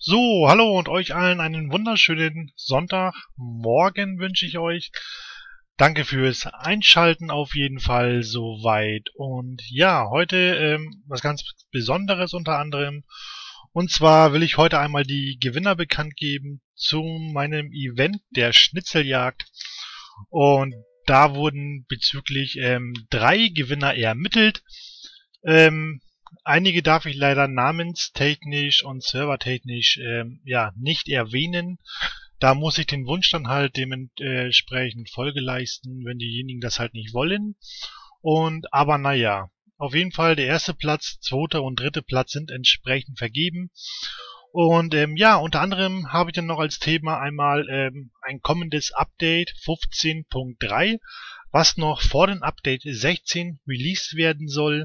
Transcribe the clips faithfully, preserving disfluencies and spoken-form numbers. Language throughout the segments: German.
So, hallo und euch allen einen wunderschönen Sonntagmorgen wünsche ich euch. Danke fürs Einschalten auf jeden Fall soweit. Und ja, heute ähm, was ganz Besonderes unter anderem. Und zwar will ich heute einmal die Gewinner bekannt geben zu meinem Event der Schnitzeljagd. Und da wurden bezüglich ähm, drei Gewinner ermittelt. Ähm, Einige darf ich leider namenstechnisch und servertechnisch ähm, ja nicht erwähnen. Da muss ich den Wunsch dann halt dementsprechend Folge leisten, wenn diejenigen das halt nicht wollen. Und aber naja, auf jeden Fall der erste Platz, zweite und dritte Platz sind entsprechend vergeben. Und ähm, ja, unter anderem habe ich dann noch als Thema einmal ähm, ein kommendes Update fünfzehn Punkt drei, was noch vor dem Update sechzehn released werden soll.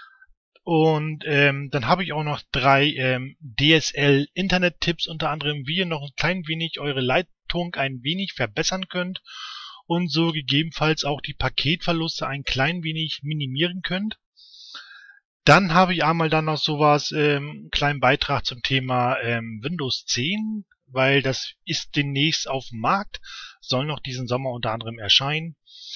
Und ähm, dann habe ich auch noch drei ähm, D S L-Internet-Tipps, unter anderem, wie ihr noch ein klein wenig eure Leitung ein wenig verbessern könnt und so gegebenenfalls auch die Paketverluste ein klein wenig minimieren könnt. Dann habe ich einmal dann noch sowas, ähm, einen kleinen Beitrag zum Thema ähm, Windows zehn, weil das ist demnächst auf dem Markt, soll noch diesen Sommer unter anderem erscheinen.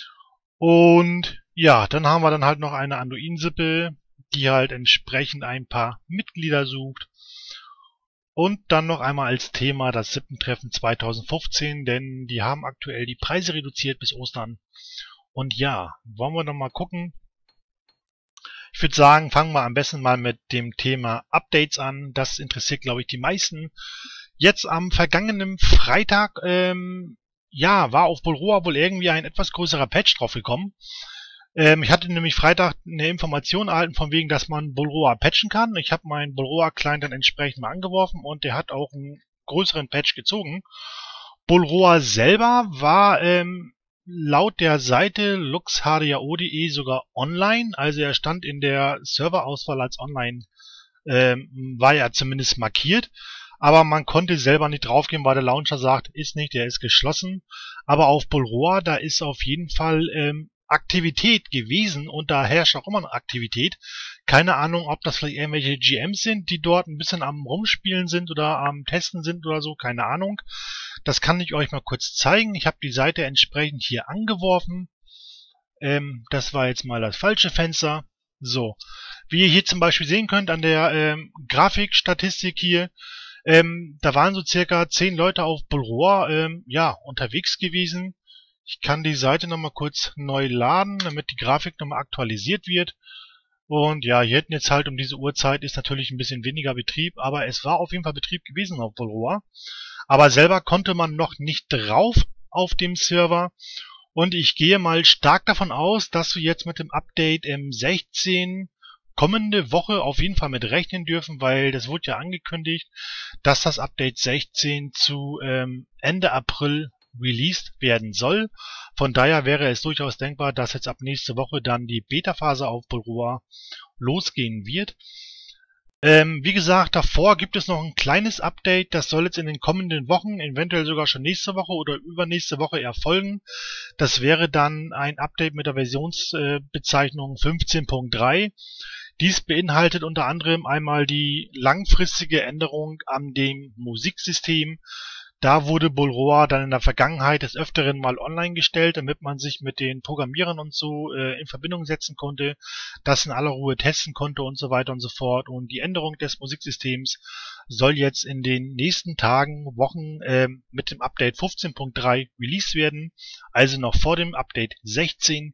Und ja, dann haben wir dann halt noch eine Anduin-Sippe, die halt entsprechend ein paar Mitglieder sucht. Und dann noch einmal als Thema das Sippentreffen zweitausendfünfzehn, denn die haben aktuell die Preise reduziert bis Ostern. Und ja, wollen wir noch mal gucken. Ich würde sagen, fangen wir am besten mal mit dem Thema Updates an. Das interessiert, glaube ich, die meisten. Jetzt am vergangenen Freitag, ähm, ja, war auf Bulroa wohl irgendwie ein etwas größerer Patch draufgekommen. Ähm, ich hatte nämlich Freitag eine Information erhalten, von wegen, dass man Bulroa patchen kann. Ich habe meinen Bulroa-Client dann entsprechend mal angeworfen und der hat auch einen größeren Patch gezogen. Bulroa selber war ähm, laut der Seite luxhdao punkt de sogar online, also er stand in der Serverauswahl als online, ähm, war er zumindest markiert. Aber man konnte selber nicht draufgehen, weil der Launcher sagt, ist nicht, der ist geschlossen. Aber auf Bulroa, da ist auf jeden Fall ähm, Aktivität gewesen und da herrscht auch immer eine Aktivität. Keine Ahnung, ob das vielleicht irgendwelche G Ms sind, die dort ein bisschen am Rumspielen sind oder am Testen sind oder so, keine Ahnung. Das kann ich euch mal kurz zeigen. Ich habe die Seite entsprechend hier angeworfen. Ähm, das war jetzt mal das falsche Fenster. So, wie ihr hier zum Beispiel sehen könnt an der ähm, Grafikstatistik hier, ähm, da waren so circa zehn Leute auf Bulroa ähm, ja, unterwegs gewesen. Ich kann die Seite nochmal kurz neu laden, damit die Grafik nochmal aktualisiert wird. Und ja, hier hinten jetzt halt um diese Uhrzeit ist natürlich ein bisschen weniger Betrieb, aber es war auf jeden Fall Betrieb gewesen auf Bulroa. Aber selber konnte man noch nicht drauf auf dem Server. Und ich gehe mal stark davon aus, dass wir jetzt mit dem Update M sechzehn kommende Woche auf jeden Fall mit rechnen dürfen, weil das wurde ja angekündigt, dass das Update sechzehn zu ähm, Ende April released werden soll. Von daher wäre es durchaus denkbar, dass jetzt ab nächste Woche dann die Beta-Phase auf Bulroa losgehen wird. Ähm, wie gesagt, davor gibt es noch ein kleines Update, das soll jetzt in den kommenden Wochen, eventuell sogar schon nächste Woche oder übernächste Woche erfolgen. Das wäre dann ein Update mit der Versionsbezeichnung fünfzehn Punkt drei. Dies beinhaltet unter anderem einmal die langfristige Änderung an dem Musiksystem. Da wurde Bulroa dann in der Vergangenheit des Öfteren mal online gestellt, damit man sich mit den Programmierern und so äh, in Verbindung setzen konnte, das in aller Ruhe testen konnte und so weiter und so fort. Und die Änderung des Musiksystems soll jetzt in den nächsten Tagen, Wochen äh, mit dem Update fünfzehn Punkt drei released werden, also noch vor dem Update sechzehn.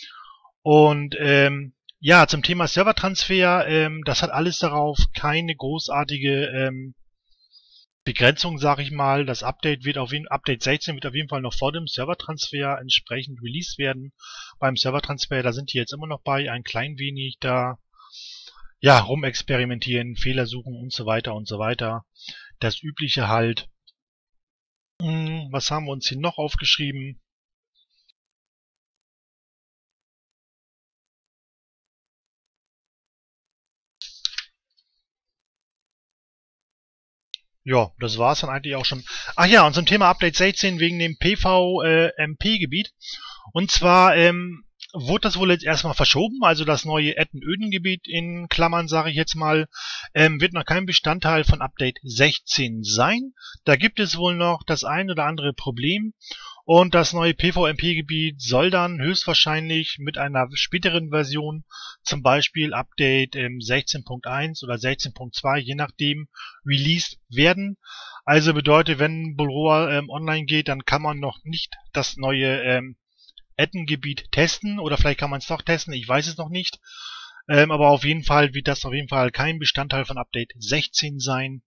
Und ähm, ja, zum Thema Servertransfer, ähm, das hat alles darauf keine großartige ähm, Begrenzung, sage ich mal. Das Update wird auf jeden Update sechzehn wird auf jeden Fall noch vor dem Servertransfer entsprechend released werden. Beim Servertransfer, da sind die jetzt immer noch bei, ein klein wenig da ja rumexperimentieren, Fehler suchen und so weiter und so weiter. Das Übliche halt. Hm, was haben wir uns hier noch aufgeschrieben? Ja, das war's dann eigentlich auch schon. Ach ja, und zum Thema Update sechzehn wegen dem P V M P-Gebiet. Und zwar ähm, wurde das wohl jetzt erstmal verschoben, also das neue Etten-Öden-Gebiet in Klammern, sage ich jetzt mal, ähm, wird noch kein Bestandteil von Update sechzehn sein. Da gibt es wohl noch das ein oder andere Problem und das neue PvMP-Gebiet soll dann höchstwahrscheinlich mit einer späteren Version, zum Beispiel Update ähm, sechzehn Punkt eins oder sechzehn Punkt zwei, je nachdem, released werden. Also bedeutet, wenn Bulroa ähm, online geht, dann kann man noch nicht das neue ähm, Etten-Gebiet testen, oder vielleicht kann man es doch testen, ich weiß es noch nicht. Ähm, aber auf jeden Fall wird das auf jeden Fall kein Bestandteil von Update sechzehn sein.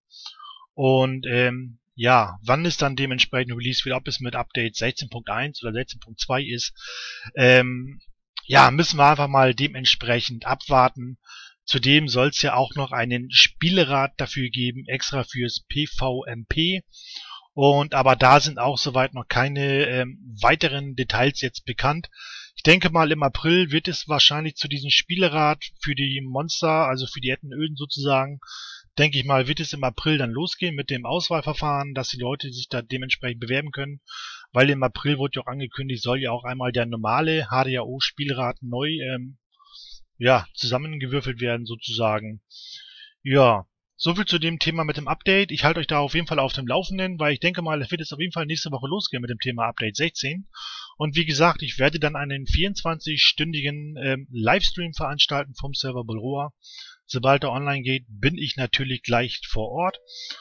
Und ähm, ja, wann es dann dementsprechend released wird, ob es mit Update sechzehn Punkt eins oder sechzehn Punkt zwei ist, ähm, ja, müssen wir einfach mal dementsprechend abwarten. Zudem soll es ja auch noch einen Spielrat dafür geben, extra fürs PvMP. Und aber da sind auch soweit noch keine ähm, weiteren Details jetzt bekannt. Ich denke mal, im April wird es wahrscheinlich zu diesem Spielerat für die Monster, also für die Etten-Öden sozusagen, denke ich mal, wird es im April dann losgehen mit dem Auswahlverfahren, dass die Leute sich da dementsprechend bewerben können. Weil im April wurde ja auch angekündigt, soll ja auch einmal der normale H D A O-Spielrat neu ähm, ja, zusammengewürfelt werden sozusagen. Ja, soviel zu dem Thema mit dem Update. Ich halte euch da auf jeden Fall auf dem Laufenden, weil ich denke mal, es wird jetzt auf jeden Fall nächste Woche losgehen mit dem Thema Update sechzehn. Und wie gesagt, ich werde dann einen vierundzwanzig-stündigen ähm, Livestream veranstalten vom Server Bulroa. Sobald er online geht, bin ich natürlich gleich vor Ort.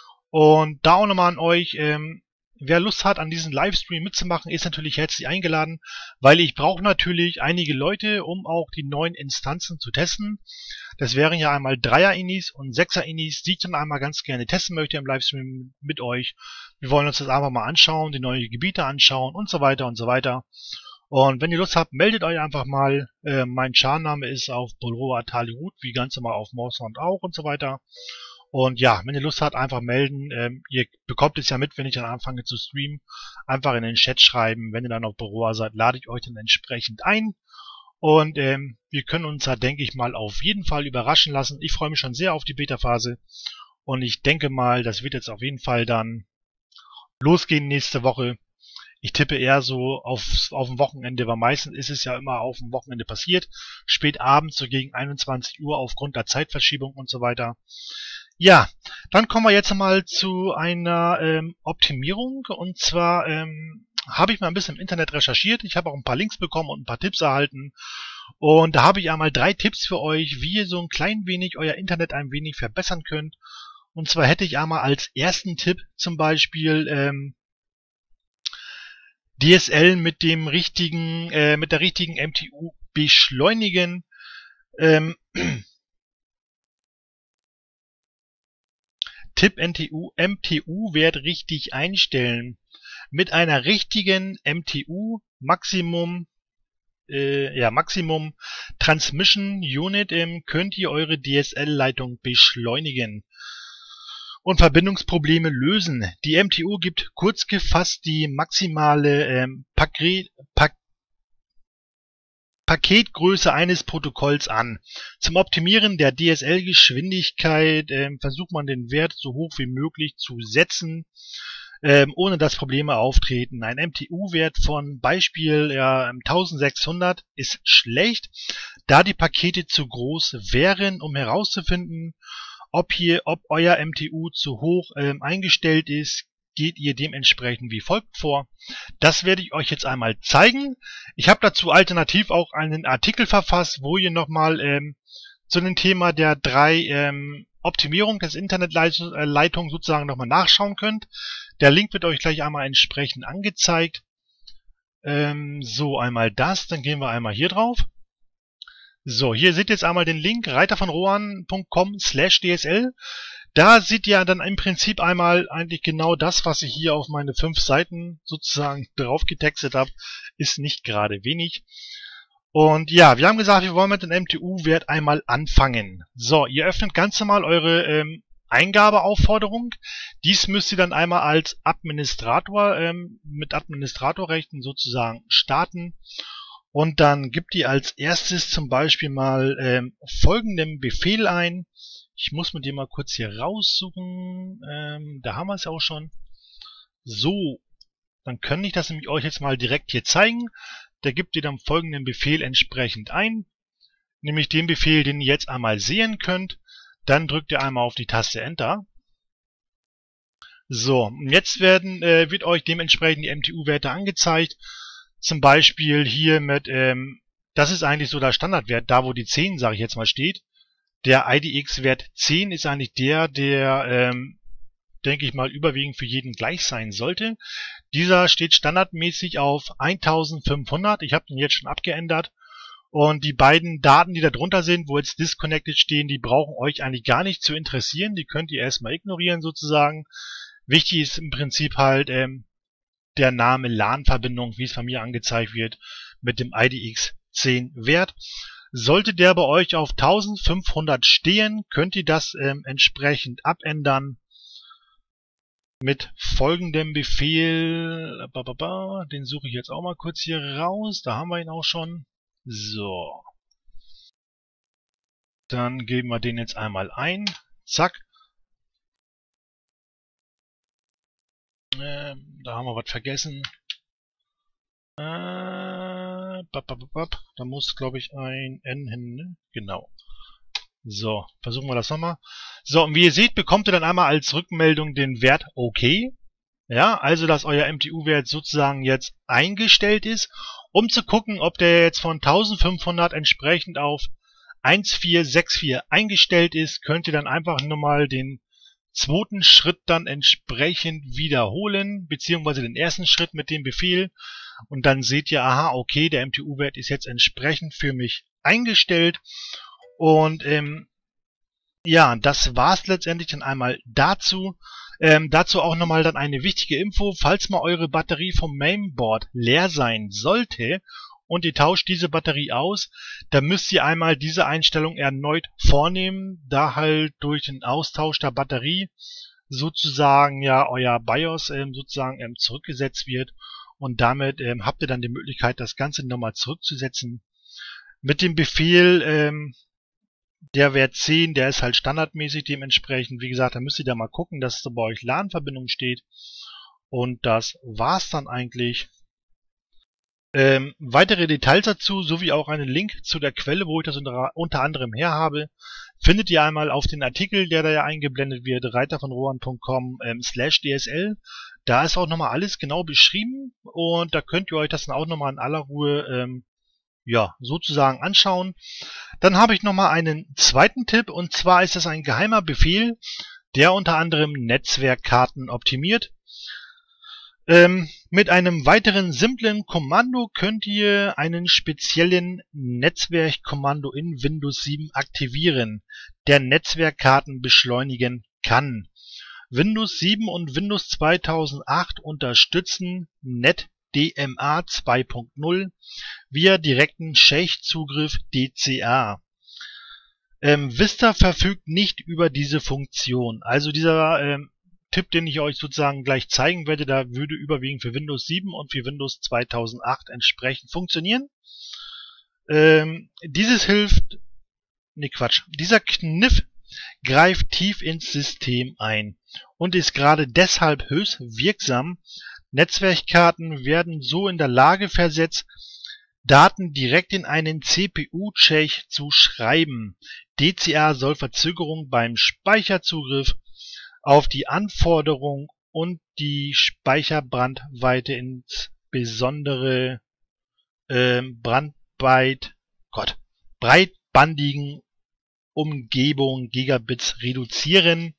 Und da auch nochmal an euch, ähm, wer Lust hat, an diesem Livestream mitzumachen, ist natürlich herzlich eingeladen, weil ich brauche natürlich einige Leute, um auch die neuen Instanzen zu testen. Das wären ja einmal Dreier-Inis und Sechser-Inis, die ich dann einmal ganz gerne testen möchte im Livestream mit euch. Wir wollen uns das einfach mal anschauen, die neuen Gebiete anschauen und so weiter und so weiter. Und wenn ihr Lust habt, meldet euch einfach mal. Äh, mein Channame ist auf Bulroa Taligut, wie ganz normal auf Morsand auch und so weiter. Und ja, wenn ihr Lust habt, einfach melden. Ähm, ihr bekommt es ja mit, wenn ich dann anfange zu streamen. Einfach in den Chat schreiben. Wenn ihr dann auf Bulroa seid, lade ich euch dann entsprechend ein. Und ähm, wir können uns da, denke ich mal, auf jeden Fall überraschen lassen. Ich freue mich schon sehr auf die Beta-Phase. Und ich denke mal, das wird jetzt auf jeden Fall dann losgehen nächste Woche. Ich tippe eher so auf, auf dem Wochenende, weil meistens ist es ja immer auf dem Wochenende passiert. Spät abends, so gegen einundzwanzig Uhr aufgrund der Zeitverschiebung und so weiter. Ja, dann kommen wir jetzt mal zu einer ähm, Optimierung. Und zwar ähm, habe ich mal ein bisschen im Internet recherchiert. Ich habe auch ein paar Links bekommen und ein paar Tipps erhalten. Und da habe ich einmal drei Tipps für euch, wie ihr so ein klein wenig euer Internet ein wenig verbessern könnt. Und zwar hätte ich einmal als ersten Tipp zum Beispiel ähm, D S L mit dem richtigen, äh, mit der richtigen M T U beschleunigen. Ähm, Tipp M T U, M T U-Wert richtig einstellen. Mit einer richtigen M T U Maximum, äh, ja Maximum Transmission Unit ähm, könnt ihr eure D S L-Leitung beschleunigen und Verbindungsprobleme lösen. Die M T U gibt kurz gefasst die maximale ähm, Paket, Pak Paketgröße eines Protokolls an. Zum Optimieren der D S L-Geschwindigkeit äh, versucht man den Wert so hoch wie möglich zu setzen, äh, ohne dass Probleme auftreten. Ein M T U-Wert von Beispiel ja, eintausendsechshundert ist schlecht, da die Pakete zu groß wären, um herauszufinden, ob hier, ob euer M T U zu hoch äh, eingestellt ist, geht ihr dementsprechend wie folgt vor. Das werde ich euch jetzt einmal zeigen. Ich habe dazu alternativ auch einen Artikel verfasst, wo ihr nochmal ähm, zu dem Thema der drei ähm, Optimierung des Internetleitung sozusagen nochmal nachschauen könnt. Der Link wird euch gleich einmal entsprechend angezeigt. Ähm, so, einmal das, dann gehen wir einmal hier drauf. So, hier seht ihr jetzt einmal den Link reitervonrohan punkt com slash D S L. Da seht ihr dann im Prinzip einmal eigentlich genau das, was ich hier auf meine fünf Seiten sozusagen drauf getextet habe. Ist nicht gerade wenig. Und ja, wir haben gesagt, wir wollen mit dem M T U-Wert einmal anfangen. So, ihr öffnet ganz normal eure ähm, Eingabeaufforderung. Dies müsst ihr dann einmal als Administrator ähm, mit Administratorrechten sozusagen starten. Und dann gibt ihr als erstes zum Beispiel mal ähm, folgenden Befehl ein. Ich muss mit dem mal kurz hier raussuchen. Ähm, da haben wir es ja auch schon. So, dann kann ich das nämlich euch jetzt mal direkt hier zeigen. der gibt ihr dann folgenden Befehl entsprechend ein, nämlich den Befehl, den ihr jetzt einmal sehen könnt. Dann drückt ihr einmal auf die Taste Enter. So, und jetzt werden, äh, wird euch dementsprechend die M T U-Werte angezeigt. Zum Beispiel hier mit, ähm, das ist eigentlich so der Standardwert, da wo die zehn, sage ich jetzt mal, steht. Der I D X-Wert zehn ist eigentlich der, der, ähm, denke ich mal, überwiegend für jeden gleich sein sollte. Dieser steht standardmäßig auf eintausendfünfhundert. Ich habe den jetzt schon abgeändert. Und die beiden Daten, die da drunter sind, wo jetzt Disconnected stehen, die brauchen euch eigentlich gar nicht zu interessieren. Die könnt ihr erstmal ignorieren sozusagen. Wichtig ist im Prinzip halt ähm, der Name LAN-Verbindung, wie es von mir angezeigt wird, mit dem I D X zehn Wert. Sollte der bei euch auf eintausendfünfhundert stehen, könnt ihr das ähm, entsprechend abändern mit folgendem Befehl. Den suche ich jetzt auch mal kurz hier raus. Da haben wir ihn auch schon. So. Dann geben wir den jetzt einmal ein. Zack. Ähm, da haben wir was vergessen. Äh, bap, bap, bap. Da muss, glaube ich, ein N hin, ne? Genau. So, versuchen wir das nochmal. So, und wie ihr seht, bekommt ihr dann einmal als Rückmeldung den Wert OK. Ja, also, dass euer M T U-Wert sozusagen jetzt eingestellt ist, um zu gucken, ob der jetzt von eintausendfünfhundert entsprechend auf vierzehn vierundsechzig eingestellt ist, könnt ihr dann einfach nur mal den zweiten Schritt dann entsprechend wiederholen, beziehungsweise den ersten Schritt mit dem Befehl. Und dann seht ihr, aha, okay, der M T U-Wert ist jetzt entsprechend für mich eingestellt. Und ähm, ja, das war's letztendlich dann einmal dazu. Ähm, dazu auch nochmal dann eine wichtige Info, falls mal eure Batterie vom Mainboard leer sein sollte und ihr tauscht diese Batterie aus, dann müsst ihr einmal diese Einstellung erneut vornehmen, da halt durch den Austausch der Batterie sozusagen ja euer BIOS ähm, sozusagen ähm, zurückgesetzt wird und damit ähm, habt ihr dann die Möglichkeit, das Ganze nochmal zurückzusetzen. Mit dem Befehl ähm, der Wert zehn, der ist halt standardmäßig dementsprechend. Wie gesagt, da müsst ihr da mal gucken, dass da bei euch LAN-Verbindung steht. Und das war's dann eigentlich. Ähm, weitere Details dazu, sowie auch einen Link zu der Quelle, wo ich das unter, unter anderem her habe, findet ihr einmal auf den Artikel, der da ja eingeblendet wird, reitervonrohan punkt com ähm, slash dsl. Da ist auch nochmal alles genau beschrieben und da könnt ihr euch das dann auch nochmal in aller Ruhe ähm, ja, sozusagen anschauen. Dann habe ich nochmal einen zweiten Tipp, und zwar ist das ein geheimer Befehl, der unter anderem Netzwerkkarten optimiert. Ähm, mit einem weiteren simplen Kommando könnt ihr einen speziellen Netzwerkkommando in Windows sieben aktivieren, der Netzwerkkarten beschleunigen kann. Windows sieben und Windows zweitausendacht unterstützen NetDMA zwei punkt null via direkten Share-Zugriff D C A. Ähm, Vista verfügt nicht über diese Funktion. Also dieser ähm, Tipp, den ich euch sozusagen gleich zeigen werde, da würde überwiegend für Windows sieben und für Windows zweitausendacht entsprechend funktionieren. Ähm, dieses hilft, ne Quatsch, dieser Kniff greift tief ins System ein und ist gerade deshalb höchst wirksam. Netzwerkkarten werden so in der Lage versetzt, Daten direkt in einen C P U-Cache zu schreiben. D C A soll Verzögerung beim Speicherzugriff auf die Anforderung und die Speicherbrandweite, insbesondere äh, Brandbyte, Gott, breitbandigen Umgebung Gigabits reduzieren.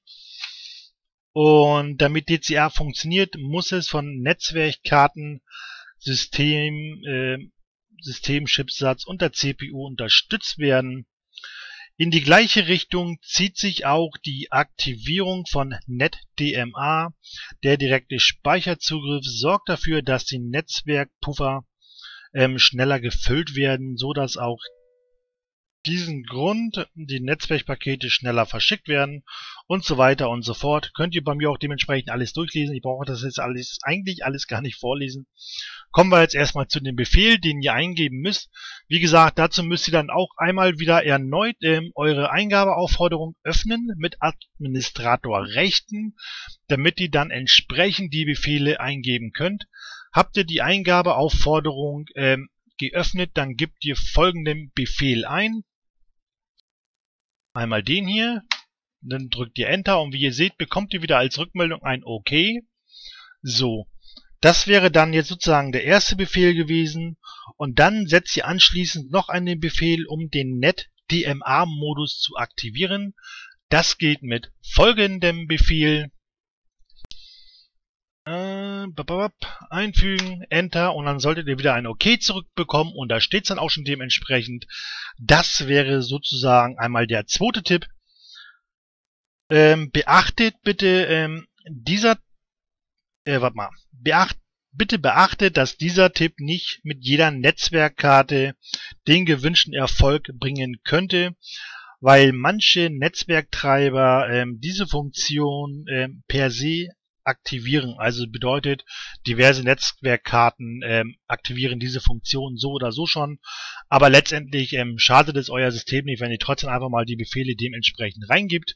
Und damit D C A funktioniert, muss es von Netzwerkkarten, System, äh, Systemchipsatz und der C P U unterstützt werden. In die gleiche Richtung zieht sich auch die Aktivierung von NetDMA. Der direkte Speicherzugriff sorgt dafür, dass die Netzwerkpuffer ähm, schneller gefüllt werden, so dass auch diesen Grund die Netzwerkpakete schneller verschickt werden und so weiter und so fort. Könnt ihr bei mir auch dementsprechend alles durchlesen. Ich brauche das jetzt alles eigentlich alles gar nicht vorlesen. Kommen wir jetzt erstmal zu dem Befehl, den ihr eingeben müsst. Wie gesagt, dazu müsst ihr dann auch einmal wieder erneut ähm, eure Eingabeaufforderung öffnen mit Administratorrechten, damit ihr dann entsprechend die Befehle eingeben könnt. Habt ihr die Eingabeaufforderung ähm, geöffnet, dann gebt ihr folgenden Befehl ein. Einmal den hier, dann drückt ihr Enter und wie ihr seht, bekommt ihr wieder als Rückmeldung ein OK. So, das wäre dann jetzt sozusagen der erste Befehl gewesen und dann setzt ihr anschließend noch einen Befehl, um den NetDMA-Modus zu aktivieren. Das geht mit folgendem Befehl. Äh, einfügen, Enter und dann solltet ihr wieder ein OK zurückbekommen und da steht es dann auch schon dementsprechend. Das wäre sozusagen einmal der zweite Tipp. Ähm, beachtet bitte ähm, dieser äh, warte mal, beacht, bitte beachtet, dass dieser Tipp nicht mit jeder Netzwerkkarte den gewünschten Erfolg bringen könnte, weil manche Netzwerktreiber ähm, diese Funktion ähm, per se aktivieren. Also bedeutet, diverse Netzwerkkarten ähm, aktivieren diese Funktion so oder so schon, aber letztendlich ähm, schadet es euer System nicht, wenn ihr trotzdem einfach mal die Befehle dementsprechend reingibt.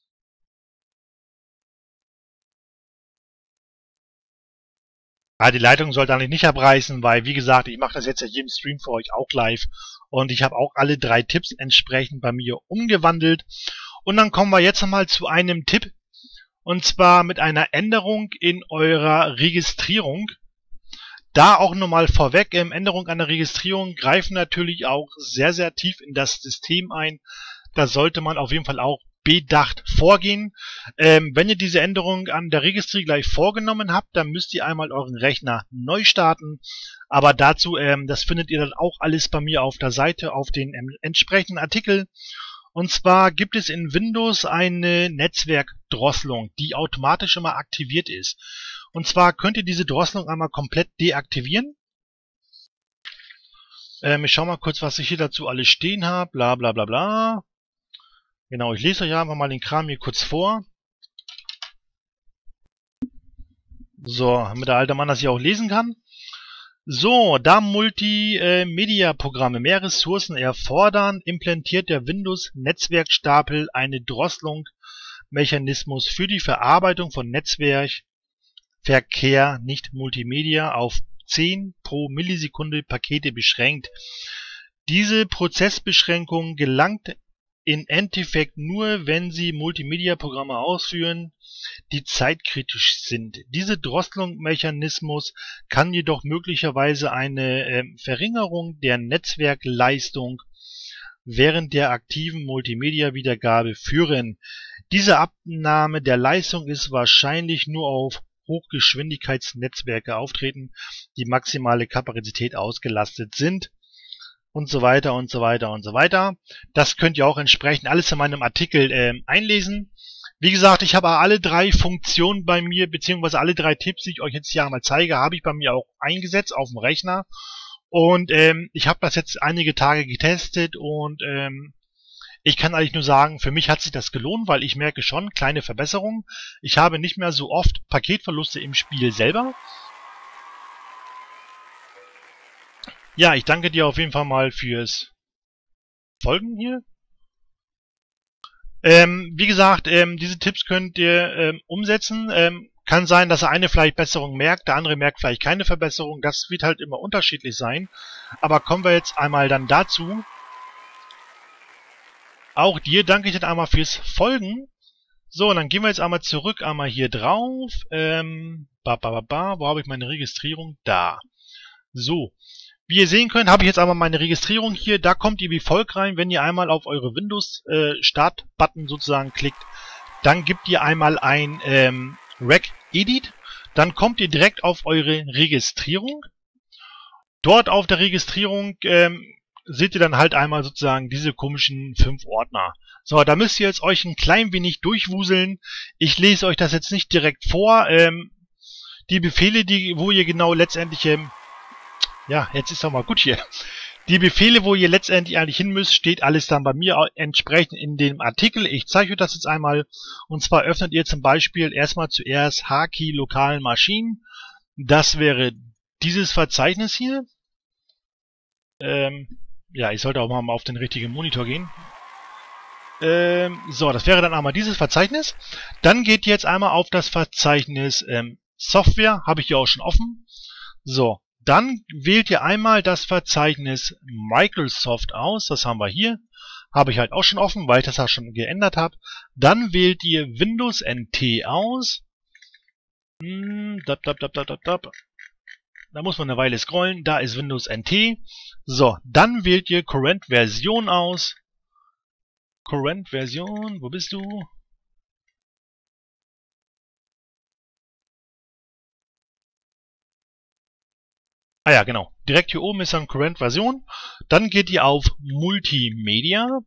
Ja, die Leitung sollte eigentlich nicht abreißen, weil, wie gesagt, ich mache das jetzt ja jedem Stream für euch auch live und ich habe auch alle drei Tipps entsprechend bei mir umgewandelt. Und dann kommen wir jetzt nochmal zu einem Tipp, und zwar mit einer Änderung in eurer Registrierung. Da auch nochmal vorweg, ähm, Änderung an der Registrierung greifen natürlich auch sehr, sehr tief in das System ein. Da sollte man auf jeden Fall auch bedacht vorgehen. Ähm, wenn ihr diese Änderung an der Registrierung gleich vorgenommen habt, dann müsst ihr einmal euren Rechner neu starten. Aber dazu, ähm, das findet ihr dann auch alles bei mir auf der Seite, auf den ähm, entsprechenden Artikel. Und zwar gibt es in Windows eine Netzwerkdrosselung, die automatisch immer aktiviert ist. Und zwar könnt ihr diese Drosselung einmal komplett deaktivieren. Ähm, ich schau mal kurz, was ich hier dazu alles stehen habe. Bla bla bla bla. Genau, ich lese euch einfach mal den Kram hier kurz vor. So, damit der alte Mann das hier auch lesen kann. So, da Multimedia-Programme mehr Ressourcen erfordern, implementiert der Windows-Netzwerkstapel eine Drosselung-Mechanismus für die Verarbeitung von Netzwerkverkehr, nicht Multimedia, auf zehn pro Millisekunde Pakete beschränkt. Diese Prozessbeschränkung gelangt im Endeffekt nur, wenn Sie Multimedia-Programme ausführen, die zeitkritisch sind. Diese Drosselungsmechanismus kann jedoch möglicherweise eine äh, Verringerung der Netzwerkleistung während der aktiven Multimedia-Wiedergabe führen. Diese Abnahme der Leistung ist wahrscheinlich nur auf Hochgeschwindigkeitsnetzwerke auftreten, die maximale Kapazität ausgelastet sind. Und so weiter und so weiter und so weiter. Das könnt ihr auch entsprechend alles in meinem Artikel äh, einlesen. Wie gesagt, ich habe alle drei Funktionen bei mir, beziehungsweise alle drei Tipps, die ich euch jetzt hier einmal zeige, habe ich bei mir auch eingesetzt auf dem Rechner. Und ähm, ich habe das jetzt einige Tage getestet und ähm, ich kann eigentlich nur sagen, für mich hat sich das gelohnt, weil ich merke schon kleine Verbesserungen. Ich habe nicht mehr so oft Paketverluste im Spiel selber. Ja, ich danke dir auf jeden Fall mal fürs Folgen hier. Ähm, wie gesagt, ähm, diese Tipps könnt ihr ähm, umsetzen. Ähm, kann sein, dass der eine vielleicht Besserung merkt, der andere merkt vielleicht keine Verbesserung. Das wird halt immer unterschiedlich sein. Aber kommen wir jetzt einmal dann dazu. Auch dir danke ich dann einmal fürs Folgen. So, und dann gehen wir jetzt einmal zurück, einmal hier drauf. Ähm, ba, ba, ba, ba. Wo habe ich meine Registrierung? Da. So. Wie ihr sehen könnt, habe ich jetzt einmal meine Registrierung hier. Da kommt ihr wie folgt rein, wenn ihr einmal auf eure Windows-Start-Button sozusagen klickt. Dann gebt ihr einmal ein ähm, Regedit. Dann kommt ihr direkt auf eure Registrierung. Dort auf der Registrierung ähm, seht ihr dann halt einmal sozusagen diese komischen fünf Ordner. So, da müsst ihr jetzt euch ein klein wenig durchwuseln. Ich lese euch das jetzt nicht direkt vor. Ähm, die Befehle, die, wo ihr genau letztendlich... Ähm, Ja, jetzt ist doch mal gut hier. Die Befehle, wo ihr letztendlich eigentlich hin müsst, steht alles dann bei mir entsprechend in dem Artikel. Ich zeige euch das jetzt einmal. Und zwar öffnet ihr zum Beispiel erstmal zuerst H-Key lokalen Maschinen. Das wäre dieses Verzeichnis hier. Ähm, ja, ich sollte auch mal auf den richtigen Monitor gehen. Ähm, so, das wäre dann einmal dieses Verzeichnis. Dann geht ihr jetzt einmal auf das Verzeichnis ähm, Software. Habe ich hier auch schon offen. So. dann wählt ihr einmal das Verzeichnis Microsoft aus. Das haben wir hier. Habe ich halt auch schon offen, weil ich das ja schon geändert habe. Dann wählt ihr Windows N T aus. Hm, dab, dab, dab, dab, dab. Da muss man eine Weile scrollen. Da ist Windows N T. So, dann wählt ihr Current Version aus. Current Version, wo bist du? Ah ja, genau. Direkt hier oben ist dann Current Version. Dann geht ihr auf Multimedia.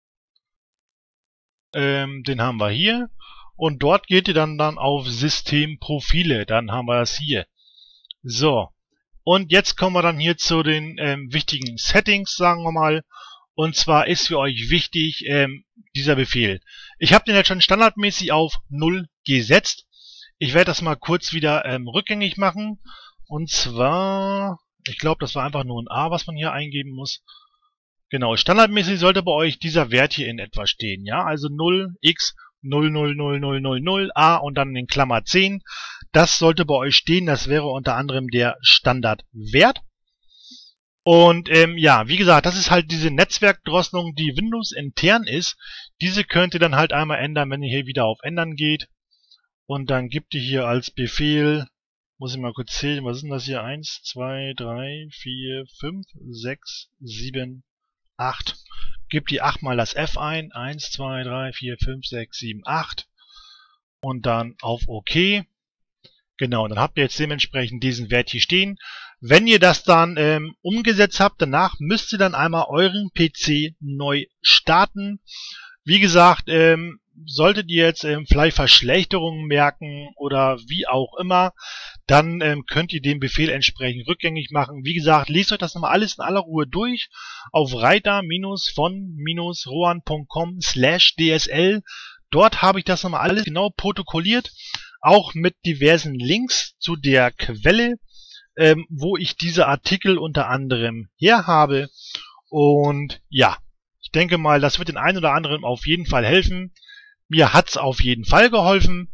Ähm, den haben wir hier. Und dort geht ihr dann, dann auf Systemprofile. Dann haben wir das hier. So. Und jetzt kommen wir dann hier zu den ähm, wichtigen Settings, sagen wir mal. Und zwar ist für euch wichtig ähm, dieser Befehl. Ich habe den jetzt schon standardmäßig auf null gesetzt. Ich werde das mal kurz wieder ähm, rückgängig machen. Und zwar, ich glaube, das war einfach nur ein A, was man hier eingeben muss. Genau, standardmäßig sollte bei euch dieser Wert hier in etwa stehen. Ja, also null x null null null null null null A und dann in Klammer zehn. Das sollte bei euch stehen. Das wäre unter anderem der Standardwert. Und ähm, ja, wie gesagt, das ist halt diese Netzwerkdrosselung, die Windows intern ist. Diese könnt ihr dann halt einmal ändern, wenn ihr hier wieder auf Ändern geht. Und dann gebt ihr hier als Befehl, muss ich mal kurz zählen, was ist denn das hier? eins, zwei, drei, vier, fünf, sechs, sieben, acht. Gebt ihr acht mal das F ein. eins, zwei, drei, vier, fünf, sechs, sieben, acht. Und dann auf OK. Genau, dann habt ihr jetzt dementsprechend diesen Wert hier stehen. Wenn ihr das dann ähm, umgesetzt habt, danach müsst ihr dann einmal euren P C neu starten. Wie gesagt, ähm, solltet ihr jetzt ähm, vielleicht Verschlechterungen merken oder wie auch immer, dann ähm, könnt ihr den Befehl entsprechend rückgängig machen. Wie gesagt, lest euch das nochmal alles in aller Ruhe durch auf reiter von rohan punkt com slash d s l. Dort habe ich das nochmal alles genau protokolliert, auch mit diversen Links zu der Quelle, ähm, wo ich diese Artikel unter anderem her habe. Und ja, ich denke mal, das wird den einen oder anderen auf jeden Fall helfen. Mir hat's auf jeden Fall geholfen.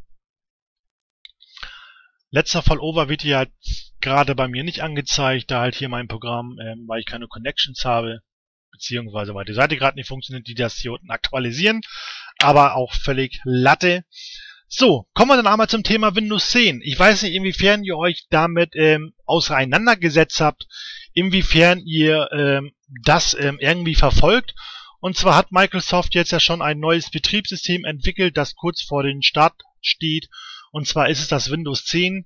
Letzter Fallover wird hier halt gerade bei mir nicht angezeigt, da halt hier mein Programm, ähm, weil ich keine Connections habe, beziehungsweise weil die Seite gerade nicht funktioniert, die das hier unten aktualisieren, aber auch völlig Latte. So, kommen wir dann einmal zum Thema Windows zehn. Ich weiß nicht, inwiefern ihr euch damit ähm, auseinandergesetzt habt, inwiefern ihr ähm, das ähm, irgendwie verfolgt. Und zwar hat Microsoft jetzt ja schon ein neues Betriebssystem entwickelt, das kurz vor dem Start steht. Und zwar ist es das Windows zehn.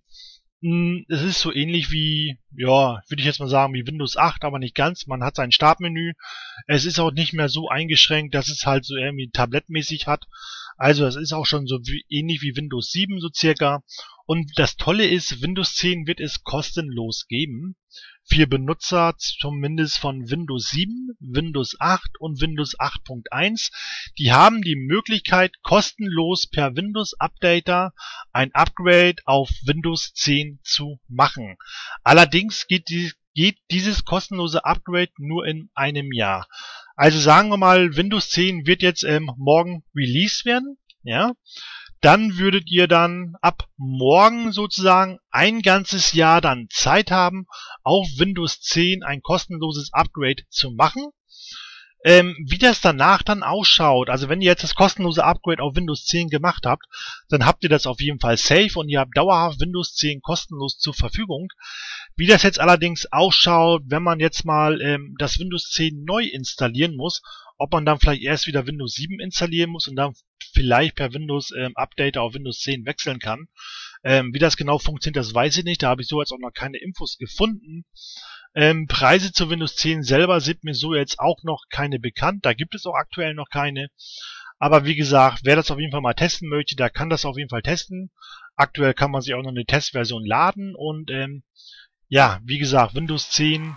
Es ist so ähnlich wie, ja, würde ich jetzt mal sagen, wie Windows acht, aber nicht ganz. Man hat sein Startmenü. Es ist auch nicht mehr so eingeschränkt, dass es halt so irgendwie tablettmäßig hat. Also es ist auch schon so wie, ähnlich wie Windows sieben so circa. Und das Tolle ist, Windows zehn wird es kostenlos geben. Für Benutzer zumindest von Windows sieben, Windows acht und Windows acht Punkt eins. Die haben die Möglichkeit, kostenlos per Windows Updater ein Upgrade auf Windows zehn zu machen. Allerdings geht, die, geht dieses kostenlose Upgrade nur in einem Jahr. Also sagen wir mal, Windows zehn wird jetzt ähm, morgen released werden, ja. Dann würdet ihr dann ab morgen sozusagen ein ganzes Jahr dann Zeit haben, auf Windows zehn ein kostenloses Upgrade zu machen. Ähm, wie das danach dann ausschaut, also wenn ihr jetzt das kostenlose Upgrade auf Windows zehn gemacht habt, dann habt ihr das auf jeden Fall safe und ihr habt dauerhaft Windows zehn kostenlos zur Verfügung. Wie das jetzt allerdings ausschaut, wenn man jetzt mal ähm, das Windows zehn neu installieren muss, ob man dann vielleicht erst wieder Windows sieben installieren muss und dann vielleicht per Windows ähm, Update auf Windows zehn wechseln kann. Ähm, wie das genau funktioniert, das weiß ich nicht. Da habe ich so jetzt auch noch keine Infos gefunden. Ähm, Preise zu Windows zehn selber sind mir so jetzt auch noch keine bekannt. Da gibt es auch aktuell noch keine. Aber wie gesagt, wer das auf jeden Fall mal testen möchte, der kann das auf jeden Fall testen. Aktuell kann man sich auch noch eine Testversion laden. Und ähm, ja, wie gesagt, Windows zehn...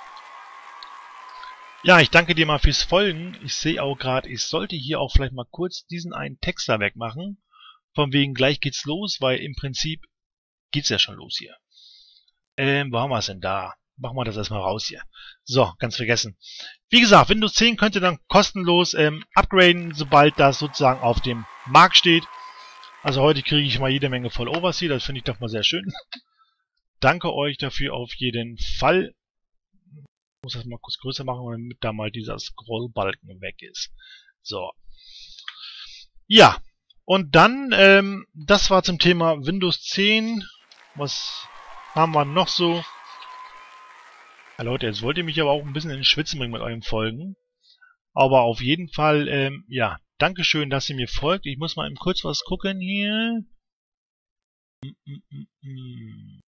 Ja, ich danke dir mal fürs Folgen. Ich sehe auch gerade, ich sollte hier auch vielleicht mal kurz diesen einen Text da wegmachen. Von wegen, gleich geht's los, weil im Prinzip geht's ja schon los hier. Ähm, wo haben wir es denn da? Machen wir das erstmal raus hier. So, ganz vergessen. Wie gesagt, Windows zehn könnt ihr dann kostenlos ähm, upgraden, sobald das sozusagen auf dem Markt steht. Also heute kriege ich mal jede Menge Follovers hier, das finde ich doch mal sehr schön. danke euch dafür auf jeden Fall. Ich muss das mal kurz größer machen, damit da mal dieser Scrollbalken weg ist. So. Ja, und dann, ähm, das war zum Thema Windows zehn. Was haben wir noch so? Ja, Leute, jetzt wollt ihr mich aber auch ein bisschen in den Schwitzen bringen mit euren Folgen. Aber auf jeden Fall, ähm, ja, Dankeschön, dass ihr mir folgt. Ich muss mal eben kurz was gucken hier. Mm, mm, mm, mm.